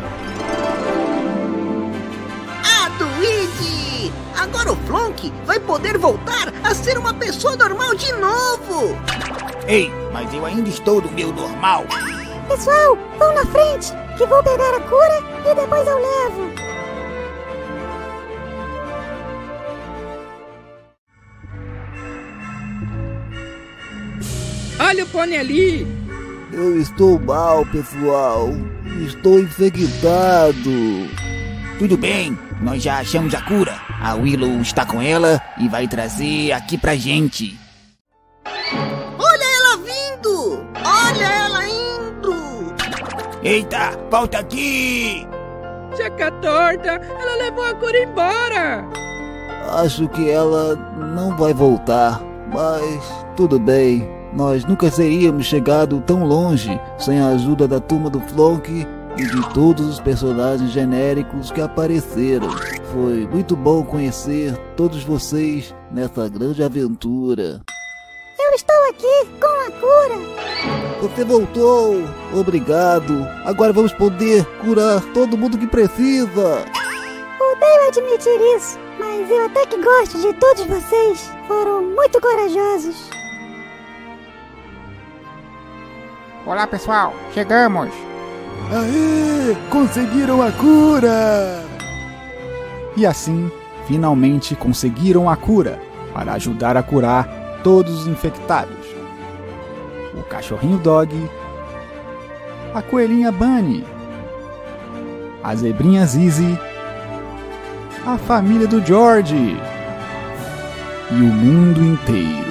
Luigi! Agora o Flonk vai poder voltar a ser uma pessoa normal de novo! Ei, mas eu ainda estou do meu normal! Pessoal, vão na frente, que vou pegar a cura e depois eu levo! Olha o pônei ali! Eu estou mal, pessoal. Estou infectado. Tudo bem, nós já achamos a cura. A Willow está com ela e vai trazer aqui pra gente. Olha ela vindo! Olha ela indo! Eita, volta aqui! Jaca torta, ela levou a cura embora! Acho que ela não vai voltar, mas tudo bem. Nós nunca teríamos chegado tão longe sem a ajuda da turma do Flonk e de todos os personagens genéricos que apareceram. Foi muito bom conhecer todos vocês nessa grande aventura. Eu estou aqui com a cura. Você voltou! Obrigado! Agora vamos poder curar todo mundo que precisa! Odeio admitir isso, mas eu até que gosto de todos vocês. Foram muito corajosos. Olá, pessoal! Chegamos! Aê! Conseguiram a cura! E assim, finalmente conseguiram a cura para ajudar a curar todos os infectados. O cachorrinho Dog, a coelhinha Bunny, a zebrinha Zizi, a família do George e o mundo inteiro.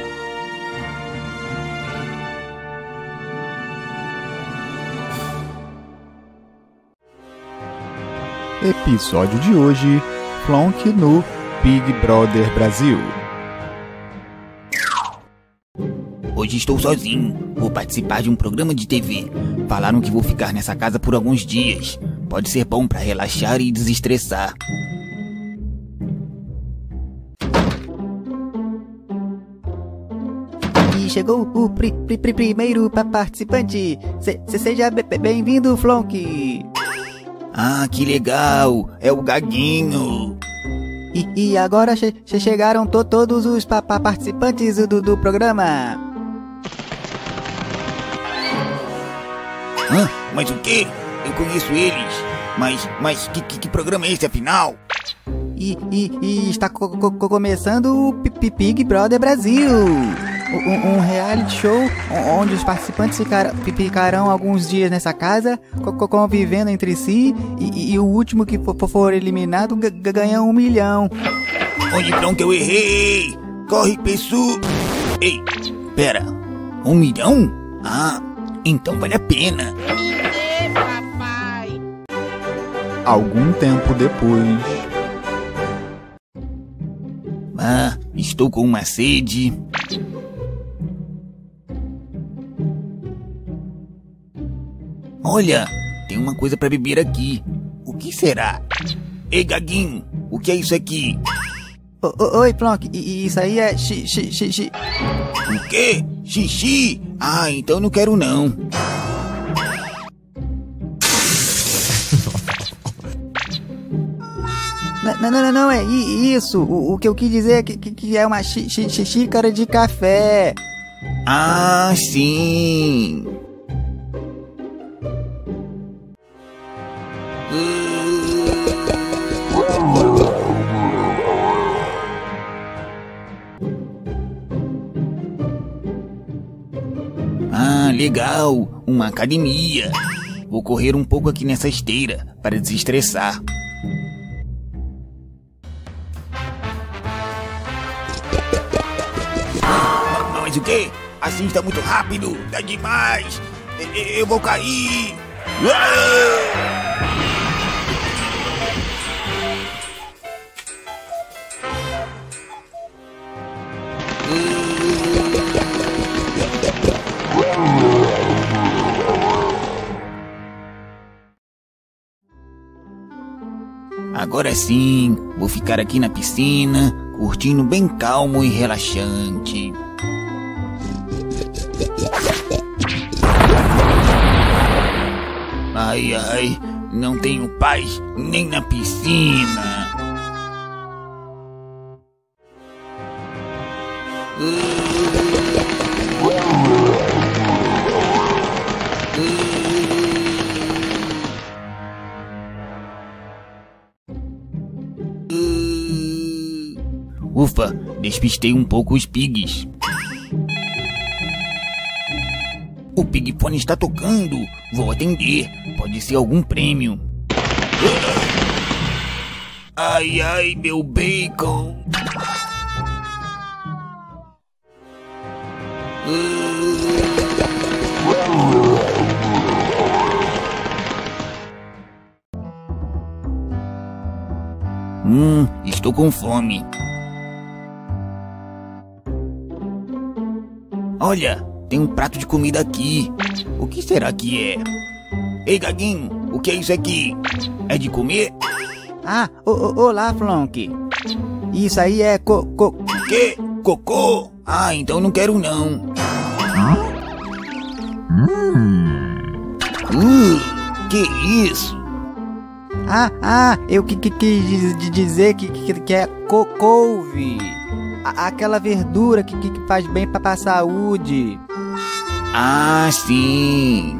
Episódio de hoje, Flonk no Big Brother Brasil. Hoje estou sozinho. Vou participar de um programa de TV. Falaram que vou ficar nessa casa por alguns dias. Pode ser bom para relaxar e desestressar. E chegou o primeiro participante. Seja bem-vindo, Flonk. Ah, que legal! É o Gaguinho! E agora chegaram todos os participantes do programa. Hã? Mas o quê? Eu conheço eles. Mas que programa é esse, afinal? E está começando o Big Brother Brasil. Um reality show onde os participantes ficarão alguns dias nessa casa, convivendo entre si, e o último que for eliminado ganha 1 milhão. Onde pronto eu errei? Corre, pessoal! Ei, pera, 1 milhão? Ah, então vale a pena. papai! Algum tempo depois... Ah, estou com uma sede. Olha, tem uma coisa pra beber aqui. O que será? Ei, Gaguinho, o que é isso aqui? Oi, Flonk, isso aí é xixi. O quê? Xixi? Ah, então não quero não. Não, é isso. O que eu quis dizer é que é uma xícara de café. Ah, sim. Ah, legal. Uma academia. Vou correr um pouco aqui nessa esteira para desestressar. Mas o quê? Assim está muito rápido. Tá demais. Eu vou cair. Agora sim, vou ficar aqui na piscina, curtindo bem calmo e relaxante. Ai, não tenho paz nem na piscina. Ufa, despistei um pouco os pigs. O pigfone está tocando. Vou atender. Pode ser algum prêmio. Ai, meu bacon. Estou com fome. Olha, tem um prato de comida aqui. O que será que é? Ei, Gaguinho, o que é isso aqui? É de comer? Ah, olá, Flonk. Isso aí é quê? Cocô? Ah, então não quero não. Que isso? Eu quis dizer que é couve. Aquela verdura que faz bem pra saúde. Ah, sim.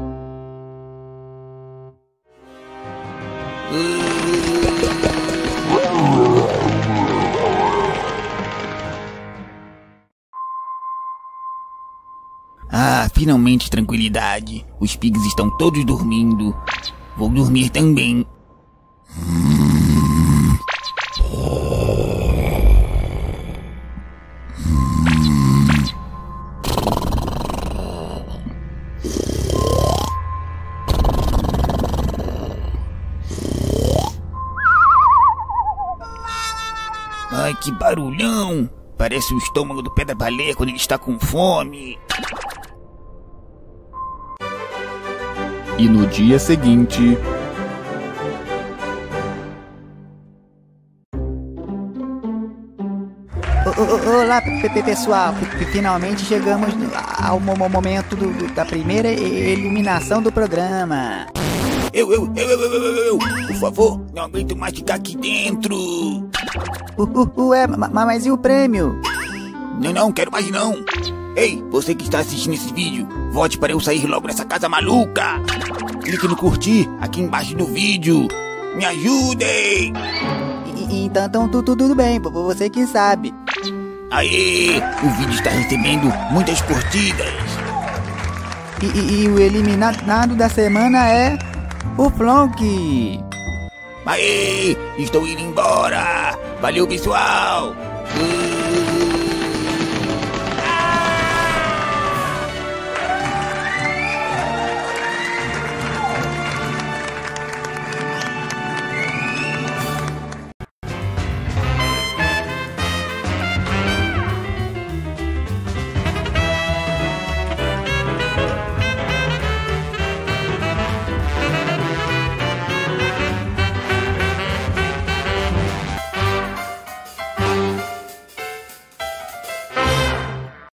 Ah, finalmente tranquilidade. Os pigs estão todos dormindo. Vou dormir também. Ai, que barulhão! Parece o estômago do Pedra-Baleia quando ele está com fome. E no dia seguinte... Olá, pessoal. Finalmente chegamos ao momento da primeira eliminação do programa. Por favor, não aguento mais ficar aqui dentro. Ué, mas e o prêmio? Não, quero mais não. Ei, você que está assistindo esse vídeo, vote para eu sair logo dessa casa maluca. Clique no curtir aqui embaixo do vídeo. Me ajudem. Então tudo bem, você que sabe. Aê, o vídeo está recebendo muitas curtidas. E o eliminado da semana é o Flonk. Aê, estou indo embora. Valeu, pessoal.